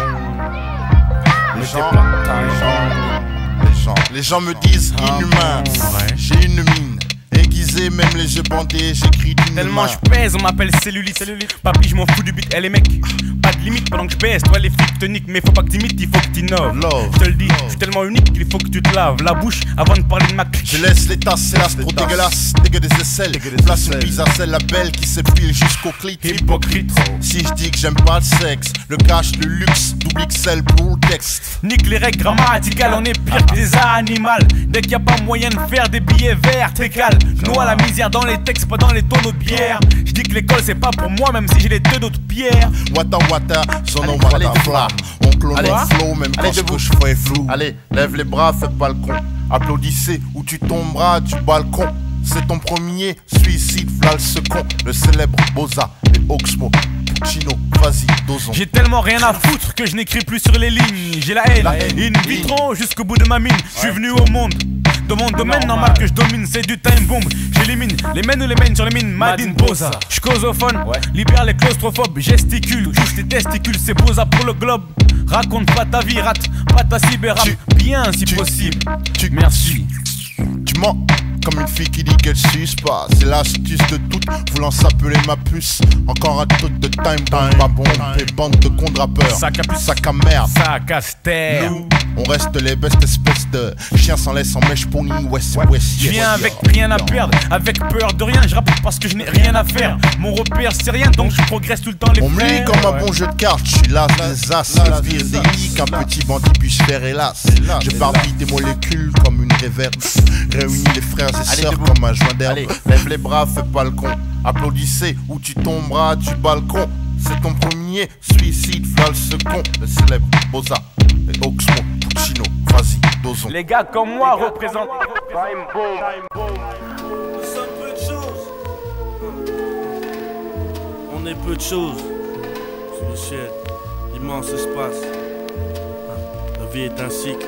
Les gens me disent inhumain. J'ai une mine aiguisée, même les yeux bandés, j'écris d'une main. Tellement je pèse, on m'appelle cellulite. Papi, je m'en fous du beat, elle est mec. Pas de limite pendant que je baisse, toi les flics te niquent. Mais faut pas que t'imites, il faut que t'innoves. Je te le dis, je suis tellement unique qu'il faut que tu te laves la bouche avant de parler de ma clique. Je laisse les tasses, hélas, trop dégueulasse. Dégueu des aisselles, place une bise à celle, la belle qui s'épile jusqu'au clit. Hypocrite. Si je dis que j'aime pas le sexe, le cash, le luxe, double XL pour le texte. Nique les règles grammaticales, on est pire que des animaux. Dès qu'il y a pas moyen de faire des billets verts, t'es calme. Noie la misère dans les textes, pas dans les tonneaux de bière. Je dis que l'école c'est pas pour moi, même si j'ai les deux d'autres pierres. Wata wata, son nom wata flamme. On clone le flow, même quand ce que je fais est flou. Allez, lève les bras, fais pas le con. Applaudissez ou tu tomberas du balcon. C'est ton premier suicide, v'là le second. Le célèbre Boza et Oxmo. Chino, vas-y, dosons. J'ai tellement rien à foutre que je n'écris plus sur les lignes. J'ai la haine, in vitro jusqu'au bout de ma mine. Je suis venu au monde. Dans mon domaine, normal que je domine, c'est du time bomb. J'élimine les mènes ou les mènes sur les mines. Madine Boza. Je causophone, libère les claustrophobes. Gesticule, touche les testicules, c'est Boza pour le globe. Raconte pas ta vie, rate pas ta cyberrap. Bien si possible. Merci. Tu mens comme une fille qui dit qu'elle suce pas. C'est l'astuce de toutes, voulant s'appeler ma puce. Encore un truc de time bomb, pas bon. Et bande de cons rappeurs. Sac à puce, sac à merde. Sac à ster. Nous, on reste les bestes espèces de chiens sans laisse en mèche pony. West. Je viens avec rien à perdre, avec peur de rien. Je rappe parce que je n'ai rien à faire. Mon repère c'est rien, donc je progresse tout le temps les on me lit comme un bon jeu de cartes. Je suis là des as, le pire délit qu'un petit bandit puisse faire hélas. Je barbille des molécules comme une réverbe. Réunis les frères et sœurs comme un joint d'herbe. Lève les bras, fais pas le con. Applaudissez ou tu tomberas du balcon. C'est ton premier suicide, v'là le second. Le célèbre Boza et Oxmo, Puccino, vas-y, dosons. Les gars comme moi représentent Time bomb. Nous sommes peu de choses. On est peu de choses. Sous le ciel, l'immense espace. La vie est un cycle.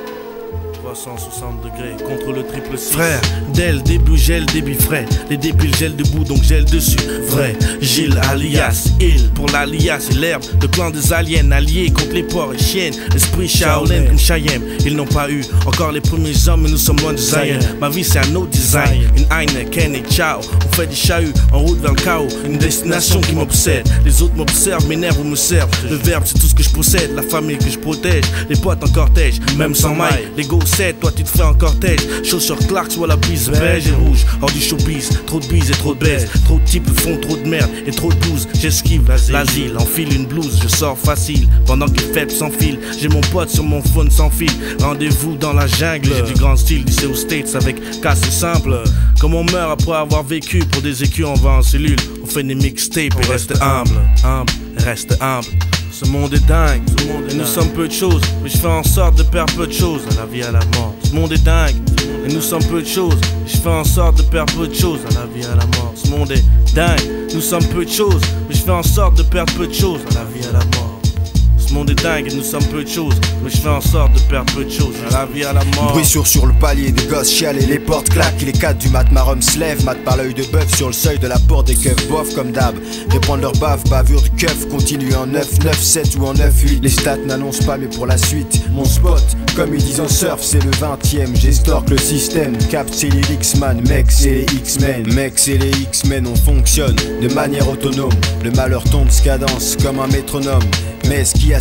360 degrés contre le triple 6. Frère, dès le début gel, débit frais. Les débiles gèlent debout donc gèle dessus. Vrai, Gilles alias Il pour l'alias et l'herbe. Le clan des aliens alliés contre les porcs et chiennes. L'esprit Shaolin comme Chayem. Ils n'ont pas eu encore les premiers hommes, mais nous sommes loin du Zion. Ma vie c'est un autre design. Une Heineken et ciao. On fait des chahuts en route vers le chaos. Une destination qui m'obsède. Les autres m'observent, m'énervent ou me servent. Le verbe c'est tout ce que je possède. La famille que je protège. Les potes en cortège, même sans maille. L'ego toi tu te fais en cortège. Chaussures Clarks ou à la bise beige et rouge. Hors du showbiz, trop de bise et trop de baise. Trop de types font trop de merde et trop de blues. J'esquive l'asile, enfile une blouse. Je sors facile pendant que les fêtes s'enfilent. J'ai mon pote sur mon phone sans fil. Rendez-vous dans la jungle. J'ai du grand style d'ici aux States avec casse simple. Comme on meurt après avoir vécu pour des écus, on va en cellule. On fait des mixtapes et reste humble. Reste humble. Ce monde est dingue, et nous sommes peu de choses, mais je fais en sorte de perdre peu de choses à la vie à la mort. Ce monde est dingue, et nous sommes peu de choses, et je fais en sorte de perdre peu de choses à la vie à la mort. Ce monde est dingue, nous sommes peu de choses, mais je fais en sorte de perdre peu de choses à la vie à la mort. Ce monde est dingue et nous sommes peu de choses, mais je fais en sorte de perdre peu de choses à la vie à la mort. Bruit sur le palier, des gosses chialent et les portes claquent. Les 4 du mat, ma rhum se lève, mat par l'œil de bœuf sur le seuil de la porte des keufs. Bof comme d'hab, répondre leur bave, bavure du keuf. Continue en 9, 9, 7 ou en 9, 8. Les stats n'annoncent pas mais pour la suite. Mon spot, comme ils disent en surf, c'est le 20ème. J'estorque le système, cap c'est les X-Man. Mec c'est les X-Men, mec c'est les X-Men. On fonctionne de manière autonome. Le malheur tombe, se cadence comme un métronome. Mais ce qui a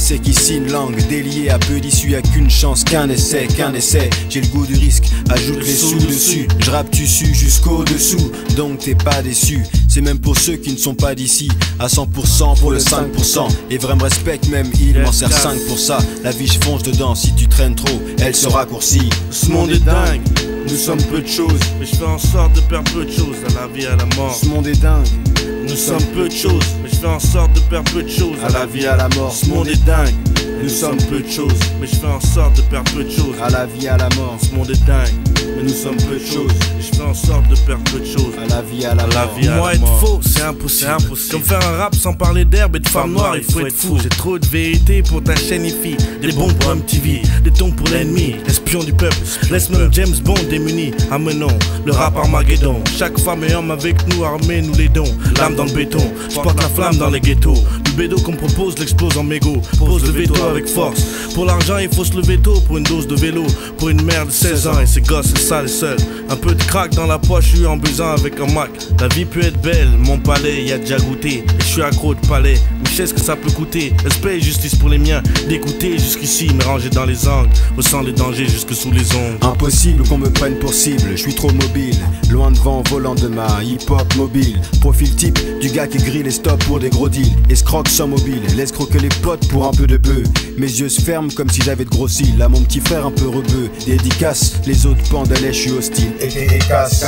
c'est qu'ici une langue déliée à peu d'issue, y'a qu'une chance, qu'un essai. J'ai le goût du risque, ajoute les sous dessus. Je rappe dessus jusqu'au dessous, donc t'es pas déçu. C'est même pour ceux qui ne sont pas d'ici, à 100% pour le 5%. Et vrai me respecte même, il m'en sert 5 pour ça. La vie je fonce dedans, si tu traînes trop, elle se raccourcit. Ce monde est dingue, nous sommes peu de choses, mais je fais en sorte de perdre peu de choses, à la vie, à la mort. Ce monde est dingue, nous sommes peu de choses, mais je fais en sorte de perdre peu de choses, à la vie, à la mort. Ce monde est dingue, nous sommes peu de choses, mais je fais en sorte de perdre peu de choses, à la vie, à la mort. Ce monde est dingue, mais nous sommes peu de choses, et je fais en sorte de perdre peu de choses, à la vie, à la mort. Moi être faux, c'est impossible. Comme faire un rap sans parler d'herbe et de femmes noires, il faut être fou. J'ai trop de vérité pour ta chaîne IFI, des bons pour MTV, des tons pour l'ennemi, espion du peuple. Laisse même James Bond démuni, amenons le rap Armageddon. Chaque femme et homme avec nous, armés nous l'aidons. L'âme dans le béton, je porte la flamme dans les ghettos. Le bédo qu'on me propose l'explose en mégot. Pose le veto avec force. Pour l'argent il faut se lever tôt, pour une dose de vélo, pour une mère de 16 ans et ses gosses c'est sale et seul. Un peu de crack dans la poche, je suis en buzzant avec un Mac. La vie peut être belle, mon palais y a déjà goûté. Et je suis accro de palais, mais je sais ce que ça peut coûter. Respect et justice pour les miens, d'écouter jusqu'ici, me ranger dans les angles, ressent les dangers jusque sous les ongles. Impossible qu'on me prenne pour cible, je suis trop mobile. Loin devant, volant de ma hip-hop mobile. Profil type du gars qui grille les stops pour des gros deals. Escroque sans mobile, laisse croquer les potes pour un peu de bœuf. Mes yeux se ferment comme si j'avais de gros cils. Là mon petit frère un peu rebeu, dédicace, les autres pendent à l'aise, je suis hostile. Et casse.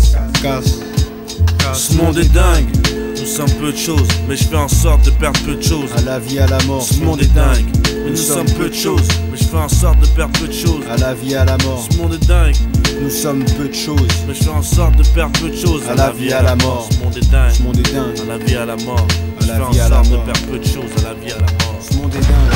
Ce monde est dingue, nous sommes peu de choses, mais je fais en sorte de perdre peu de choses, à la vie, à la mort. Ce monde est dingue, mais nous sommes peu de choses, mais je fais en sorte de perdre peu de choses, à la vie, à la mort. Ce monde est dingue, nous sommes peu de choses, mais je fais en sorte de perdre peu de choses, à la vie, à la mort. Ce monde est dingue, ce monde est dingue, à la vie, à la mort. À la vie, à la mort. Je fais en sorte de perdre peu de choses, à la vie, à la mort. Ce monde est dingue.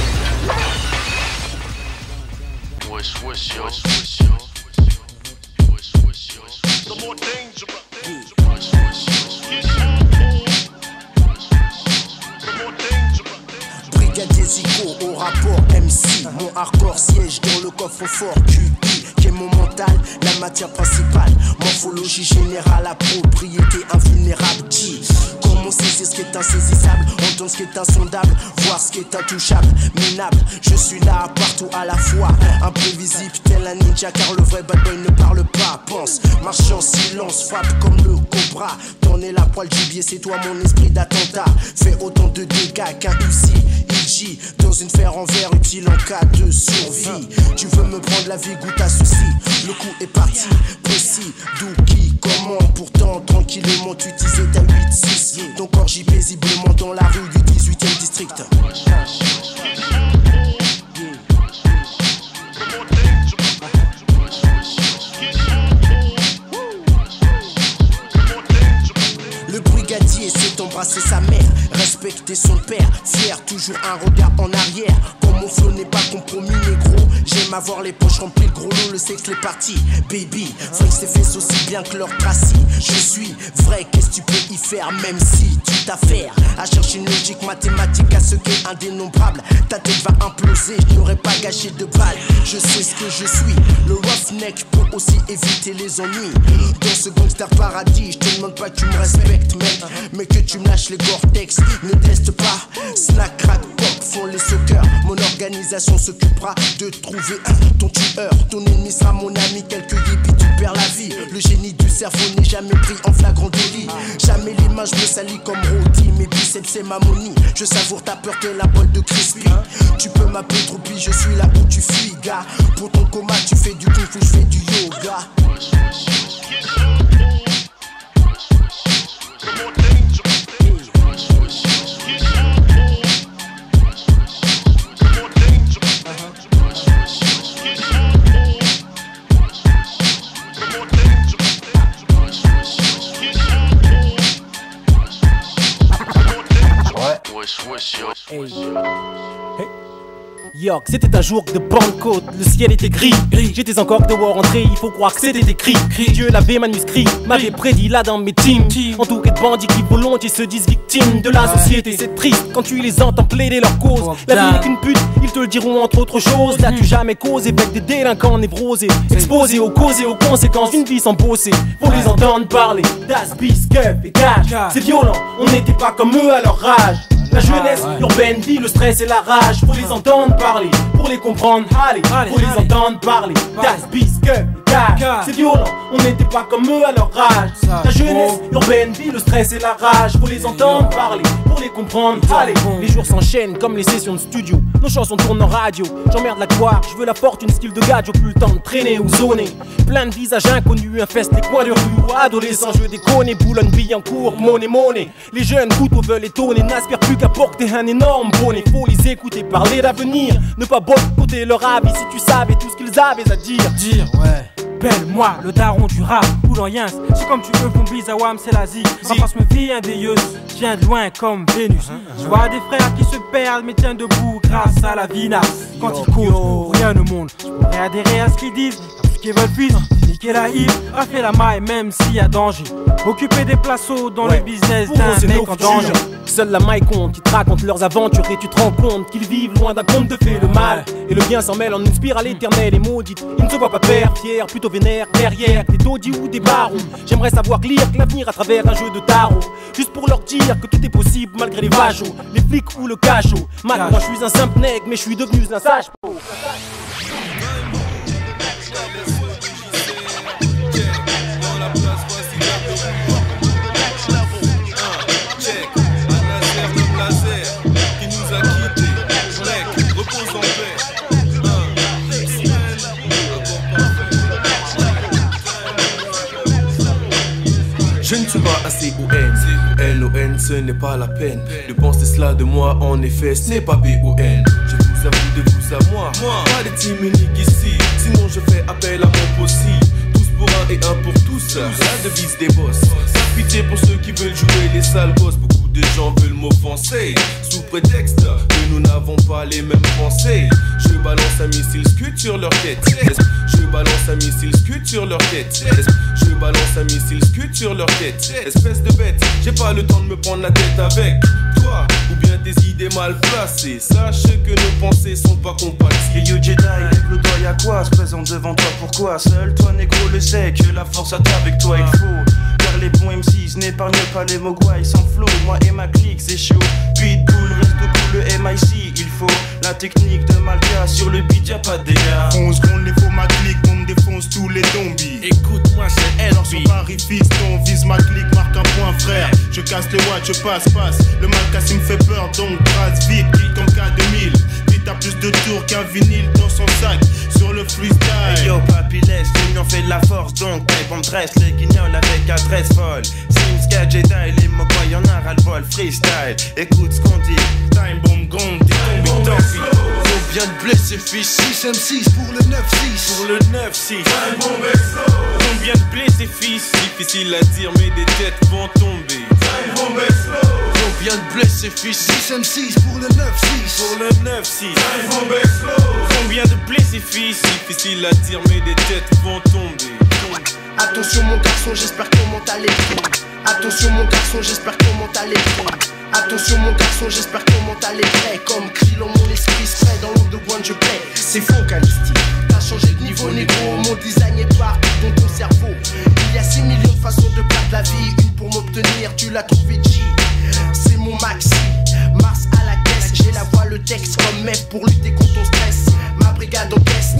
Brigadier Zico au rapport MC. Mon hardcore siège dans le coffre-fort QI, qui est mon mental, la matière principale. Morphologie générale, la propriété invulnérable. G. Comment saisir ce qui est insaisissable, entendre ce qui est insondable, voir ce qui est intouchable, minable. Je suis là partout à la fois, imprévisible tel un ninja, car le vrai bad boy ne parle pas. Pense, marche en silence, frappe comme le cobra. Tourner la poêle gibier, c'est toi mon esprit d'attentat. Fais autant de dégâts qu'un Uzi. Il dans une fer en verre utile en cas de survie. Tu veux me prendre la vie, goûte à souci. Le coup est parti, précis, d'où, qui, comment. Pourtant tranquillement tu disais ta 8-6. Ton corps gît paisiblement dans la rue du 18e district. Le brigadier sait embrasser sa mère, respecter son père, fier, toujours un regard en arrière. Comme mon flow n'est pas compromis, négro, j'aime avoir les poches remplies, le gros lot, le sexe, les parties. Baby, flex tes fesses aussi bien que leur tracie. Je suis vrai, qu'est-ce que tu peux y faire, même si tu t'affaires à chercher une logique mathématique à ce qui est indénombrable. Ta tête va imploser, je n'aurais pas gâché de balles. Je sais ce que je suis, le roughneck peut aussi éviter les ennuis. Dans ce gangster paradis, je te demande pas que tu me respectes, mec, mais que tu me lâches les Gore-Tex. Ne teste pas, snack, crack, pop font les sockers. Mon organisation s'occupera de trouver ton tueur. Ton ennemi sera mon ami, quelques yippies, tu perds la vie. Le génie du cerveau n'est jamais pris en flagrant délit. Jamais les mains, je me salis comme rôti. Mes biceps c'est ma monie, je savoure ta peur que la bolle de crispy. Tu peux m'appeler Troupi, je suis là où tu fuis, gars. Pour ton coma, tu fais du kung fu, je fais du yoga. York, c'était un jour de Bangkok, le ciel était gris. J'étais encore dehors entré, il faut croire que c'était écrit. Dieu l'avait manuscrit, m'avait prédit là dans mes teams. Entouré de bandits qui volontiers se disent victimes de la société. C'est triste quand tu les entends plaider leur cause. La vie n'est qu'une pute, ils te le diront entre autres choses. N'as-tu jamais causé avec des délinquants névrosés, exposés aux causes et aux conséquences d'une vie sans bosser. Faut les entendre parler, Das, Bis, Keuf et Cash. C'est violent, on n'était pas comme eux à leur rage. La jeunesse urbaine vit le stress et la rage. Faut les entendre parler, pour les comprendre. Allez, faut les entendre parler. Das Bisque, c'est violent, on n'était pas comme eux à leur rage. La jeunesse urbaine vit le stress et la rage. Faut les entendre parler, pour les comprendre. Allez, les jours s'enchaînent comme les sessions de studio. Nos chansons tournent en radio, j'emmerde la gloire. Je veux la fortune, style de gadget, plus le temps de traîner ou zoner. Plein de visages inconnus, infestent les coins de rue. Adolescents, je déconne, Boulogne-Billancourt, monnaie. Les jeunes couteaux veulent étonner, n'aspirent plus qu'à porter un énorme bonnet. Faut les écouter parler d'avenir, ne pas boycotter leur avis. Si tu savais tout ce qu'ils avaient à dire. Belle-moi, le daron du rap, Boulognens. C'est comme tu veux, Bombi, Zawam, c'est l'Asie. Ma face me vit indéilleuse, viens de loin comme Vénus. Je vois des frères qui se perdent, mais tiennent debout grâce à la vina. Quand ils causent, rien au monde. Je pourrais adhérer à ce qu'ils disent, à ce qu'ils veulent fuir. Niquer la hip, a fait la maille, même s'il y a danger. Occuper des placeaux dans le business d'un mec en danger. Seule la maille compte, ils te racontent leurs aventures et tu te rends compte qu'ils vivent loin d'un conte de fées. Le mal et le bien s'en mêlent en une spirale éternelle et maudite. Ils ne se voient pas père, fier, plutôt vénère, derrière des taudis ou des barons. J'aimerais savoir lire l'avenir à travers un jeu de tarot. Juste pour leur dire que tout est possible malgré les vajos, les flics ou le cachot. Moi je suis un simple nègre mais je suis devenu un sage. Je ne suis pas assez O-N, L-O-N, ce n'est pas la peine de penser cela de moi, en effet, ce n'est pas B-O-N. Je vous avoue de vous à moi, pas les teams uniques ici, sinon je fais appel à mon possi. Tous pour un et un pour tous, la devise des boss. Pas pitié pour ceux qui veulent jouer les sales gosses, beaucoup de gens veulent m'offenser, sous prétexte que nous n'avons pas les mêmes pensées. Je balance un missile scud sur leur tête. Je balance un missile scud sur leur tête. Je balance un missile scud sur leur tête. Espèce de bête, j'ai pas le temps de me prendre la tête avec toi ou bien des idées mal placées. Sache que nos pensées sont pas compatibles. Yo Jedi, lève le doigt, y'a quoi se présente devant toi, pourquoi? Seul toi négro le sait que la force attend avec toi, il faut. Car les bons MCs n'épargnent pas les mogwai sans flow. Moi et ma clique c'est chaud. Pitbull reste cool, le MIC il faut. La technique de Malka sur le beat y'a pas de dégâts. 11 secondes les faux ma clique, on me défonce tous les zombies. Écoute-moi c'est elle. Dans son pari fiston, vise ma clique, marque un point frère. Je casse les watts, je passe. Le Malka me fait peur donc trace vite, vite comme K2000. Vite a plus de tours qu'un vinyle dans son sac. Sur le freestyle. Hey yo papy laisse, l'union fait de la force donc hey, bon dresse les guignols avec adresse folle. Simska Jedi, les mogwai y'en a ras le vol freestyle. Écoute ce qu'on dit. Time bomb gong, t'es tombé tant pis. Combien de blessés fils? 6 M6 pour le 9-6. Pour le 9-6. Time bomb explose. Combien de blessés fils? Difficile à dire mais des têtes vont tomber. Time bomb explose. Combien de blessés fils? 6 M6 pour le 9-6. Pour le 9-6. Time bomb explose. Combien de blessés fils? Difficile à dire mais des têtes vont tomber. Attention mon garçon, j'espère qu'on monte à l'écran. Attention mon garçon, j'espère qu'on monte à l'écran. Attention mon garçon, j'espère qu'on monte à l'écran. Comme Krillon, mon esprit se fait dans l'ombre de Guan, je paie. C'est faux Calisti, t'as changé de niveau négro. Mon design est partout dans ton cerveau. Il y a 6 millions de façons de perdre la vie. Une pour m'obtenir, tu l'as trouvé G. C'est mon maxi, Mars à la caisse. J'ai la voix, le texte comme mec pour lutter contre ton stress. Ma brigade en caisse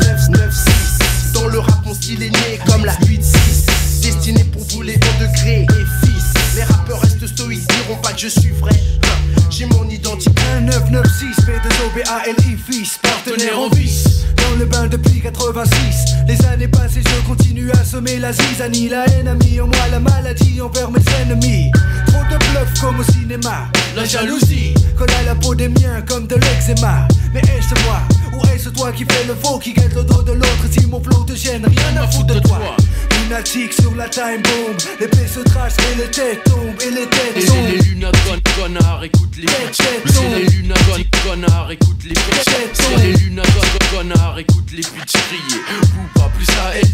996. Dans le rap mon style est né comme la 8-6. Destiné pour vous les hauts degrés et fils. Les rappeurs restent stoïques, diront pas que je suis vrai. J'ai mon identité. 1996, P2OBALI fils, partenaire en vice. Dans le bain depuis 86. Les années passées, je continue à semer la zizanie. La haine a mis en moi la maladie envers mes ennemis. Trop de bluff comme au cinéma. La jalousie colle à la peau des miens comme de l'eczéma. Mais est-ce moi ou est-ce toi qui fais le faux, qui guette le dos de l'autre? Si mon flow te gêne, rien à foutre de toi. Lunatique sur la time bomb, l'épée se trace et les têtes tombent et les têtes tombent. Les lunas connard, écoute les les lunas connard, écoute les les lunas connard, écoute les bitches crier. Ou pas plus à LI, micro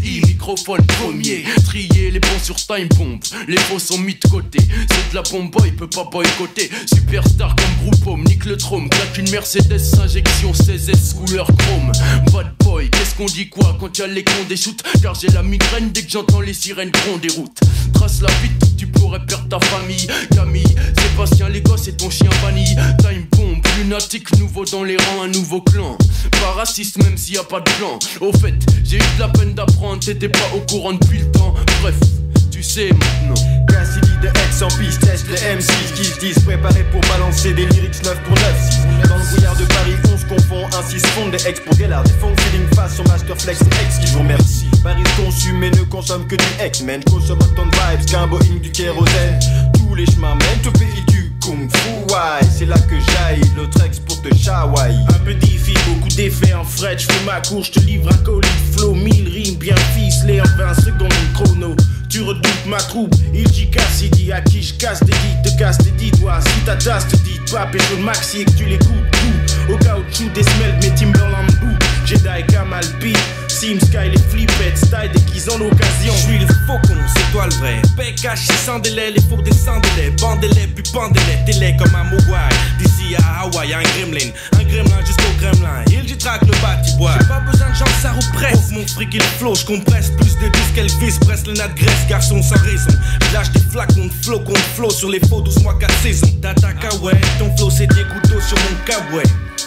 microphone premier. Trier les bons sur Time Bomb, les faux sont mis de côté. C'est de la bombe boy, peut pas boycotter. Superstar comme groupe home, nique le trône. Claque une Mercedes injection 16S couleur chrome. Bad boy, qu'est-ce qu'on dit quoi quand y'a les cons des shoots? Car j'ai la migraine dès que j'entends les sirènes grondes des routes. Trace la vie, tu pourrais perdre ta famille. Camille, Sébastien, les gosses et ton chien banni. Time Bomb, lunatique, nouveau dans les rangs, un nouveau clan. Pas raciste même s'il y a pas de plan. Au fait, j'ai eu de la peine d'apprendre, t'étais pas au courant depuis le temps. Bref, tu sais maintenant. Cassidy de X en piste, teste les M6 qui se disent préparés pour balancer des lyrics 9 pour 9-6. Dans le brouillard de Paris, on se confond, ainsi se font des ex pour Gellard. Des funk feeling face sur Masterflex, ex qui vous remercie. Paris consume et ne consomme que du X-Men. Consomme autant de vibes qu'un Boeing du kérosène. Tous les chemins mènent au pays du Kung Fu, ouais, c'est là que j'aille, l'autre ex pour te chawaï. Un peu diffi, beaucoup d'effets en fret, j'fais ma cour, j'te livre un colis flow, 1000 rimes bien ficelées en 20 secondes chrono. Tu redoutes ma troupe, il dit Cassidy, à qui j'casse des guides, te casse tes dix doigts. Si ta tasse te dit pas, pécho le maxi et que tu l'écoutes tout. Au caoutchouc des semelles, mes Timberland bout. Jedi, Kamal, P, Sim, Sky, les flippettes, style déguisent en occasion. J'suis le faucon, c'est toi le vrai. Paix caché sans délai, les faux descendez-les. Bandez-les, puis pendez-les, t'es comme un mogwai. D'ici à Hawaï, un gremlin jusqu'au gremlin. Il dit traque le bâti-bois. J'ai pas besoin de gens, ça represse. Mon fric il flow, j'compresse plus de disques qu'Elvis. Presse le nat graisse, garçon sans raison. Lâche des flacons de flow sur les faux 12 mois 4 saisons. T'attaques à ouais, ton flow c'est des couteaux sur mon cabouet.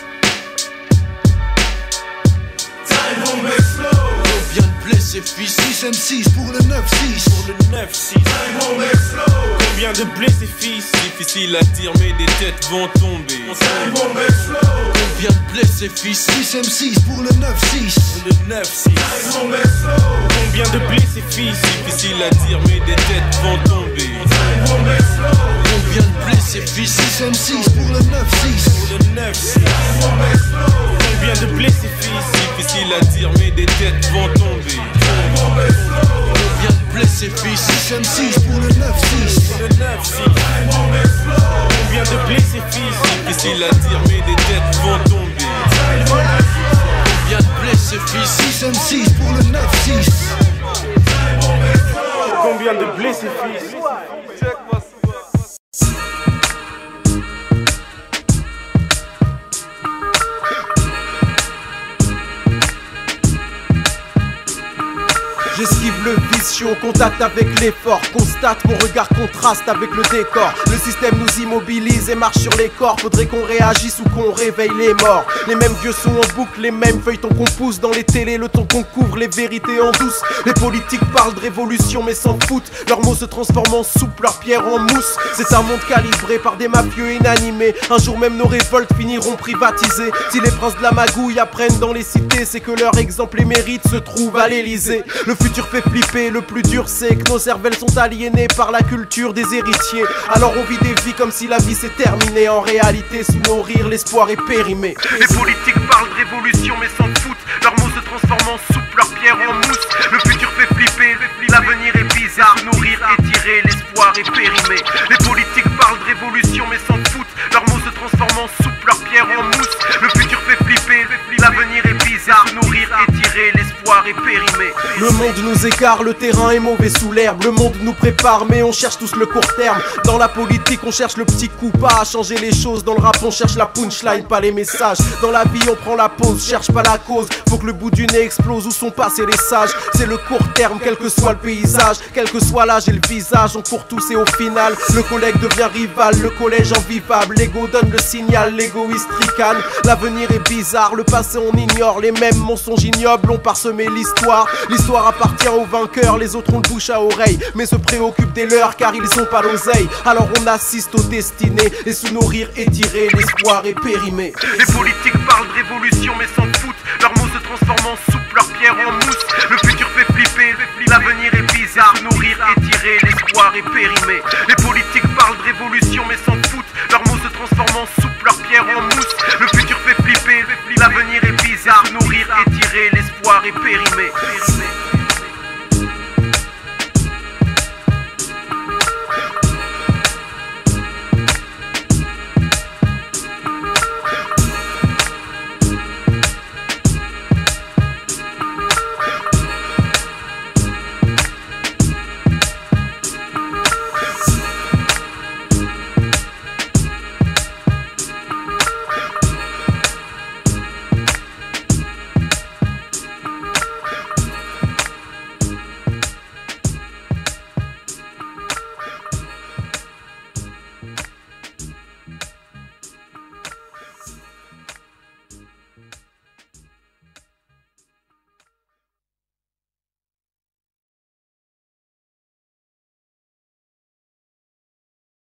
Time Bomb explose. Combien de blessés fils? 6 M6 pour le 9-6. Pour le 9-6. Time Bomb explose. Combien de blessés fils? Difficile à dire mais des têtes vont tomber. Time Bomb explose. Combien de blessés fils? 6 M6 pour le 9-6. Pour le 9-6. Time Bomb explose. Combien de blessés fils? Difficile à dire mais des têtes vont tomber. Time Bomb explose. Combien de blessés fils? 6 M6 pour le 9-6. Pour le 9-6. Time Bomb explose. Combien de blessés fils? Difficile à dire mais des têtes vont tomber. Time Bomb explose. Combien de blessés fils? 6 M6 pour le 9-6. Pour le 9-6. Time Bomb explose. Combien de blessés fils? Difficile à dire mais des têtes vont tomber. Time Bomb explose. Combien de blessés fils? 6 M6 pour le 9-6. Time Bomb explose. Combien de blessés fils? J'esquive le vicieux, contact avec l'effort. Constate, mon regard contraste avec le décor. Le système nous immobilise et marche sur les corps. Faudrait qu'on réagisse ou qu'on réveille les morts. Les mêmes vieux sons en boucle, les mêmes feuilletons qu'on pousse dans les télés, le temps qu'on couvre les vérités en douce. Les politiques parlent de révolution mais s'en foutent. Leurs mots se transforment en soupe, leurs pierres en mousse. C'est un monde calibré par des mafieux inanimés. Un jour même nos révoltes finiront privatisées. Si les princes de la magouille apprennent dans les cités, c'est que leur exemple et mérite se trouve à l'Elysée. Le futur fait flipper, le plus dur c'est que nos cervelles sont aliénées par la culture des héritiers. Alors on vit des vies comme si la vie s'est terminée. En réalité sous nos rires l'espoir est périmé. Les politiques parlent de révolution mais s'en foutent. Leurs mots se transforment en soupe, leurs pierres en mousse. Le futur fait flipper, l'avenir est bizarre. Se nourrir, étirer, l'espoir est périmé. Les politiques parlent de révolution mais s'en foutent. Leurs mots se transforment en soupe, leurs pierres en mousse. Le futur fait flipper, l'avenir est bizarre. Se nourrir, étirer, l'espoir est périmé. Le monde nous écarte, le terrain est mauvais sous l'herbe. Le monde nous prépare mais on cherche tous le court terme. Dans la politique on cherche le petit coup, pas à changer les choses. Dans le rap on cherche la punchline, pas les messages. Dans la vie on prend la pause, cherche pas la cause. Faut que le bout du nez explose, où sont passés les sages. C'est le court terme, quel que soit le paysage, quel que soit l'âge et le visage. On court tous et au final le collègue devient rival, le collège invivable. L'ego donne le signal, l'égoïste ricane. L'avenir est bizarre, le passé on ignore. Les mêmes mensonges ignobles ont parsemé l'histoire. L'histoire appartient aux vainqueurs, les autres ont le bouche à oreille, mais se préoccupent des leurs car ils ont pas l'oseille. Alors on assiste aux destinées et sous nos rires étirés, l'espoir est périmé. Les politiques parlent de révolution mais s'en foutent. Leurs mots se transforment en soupe, leurs pierres en mousse. Le futur fait flipper, l'avenir est bizarre. Se nourrir, étirer, l'espoir est périmé. Les politiques parlent de révolution mais s'en foutent. Leurs mots se transforment en soupe, leurs pierres en mousse. Le futur fait flipper, l'avenir est bizarre. Se nourrir, étirer, l'espoir est périmé.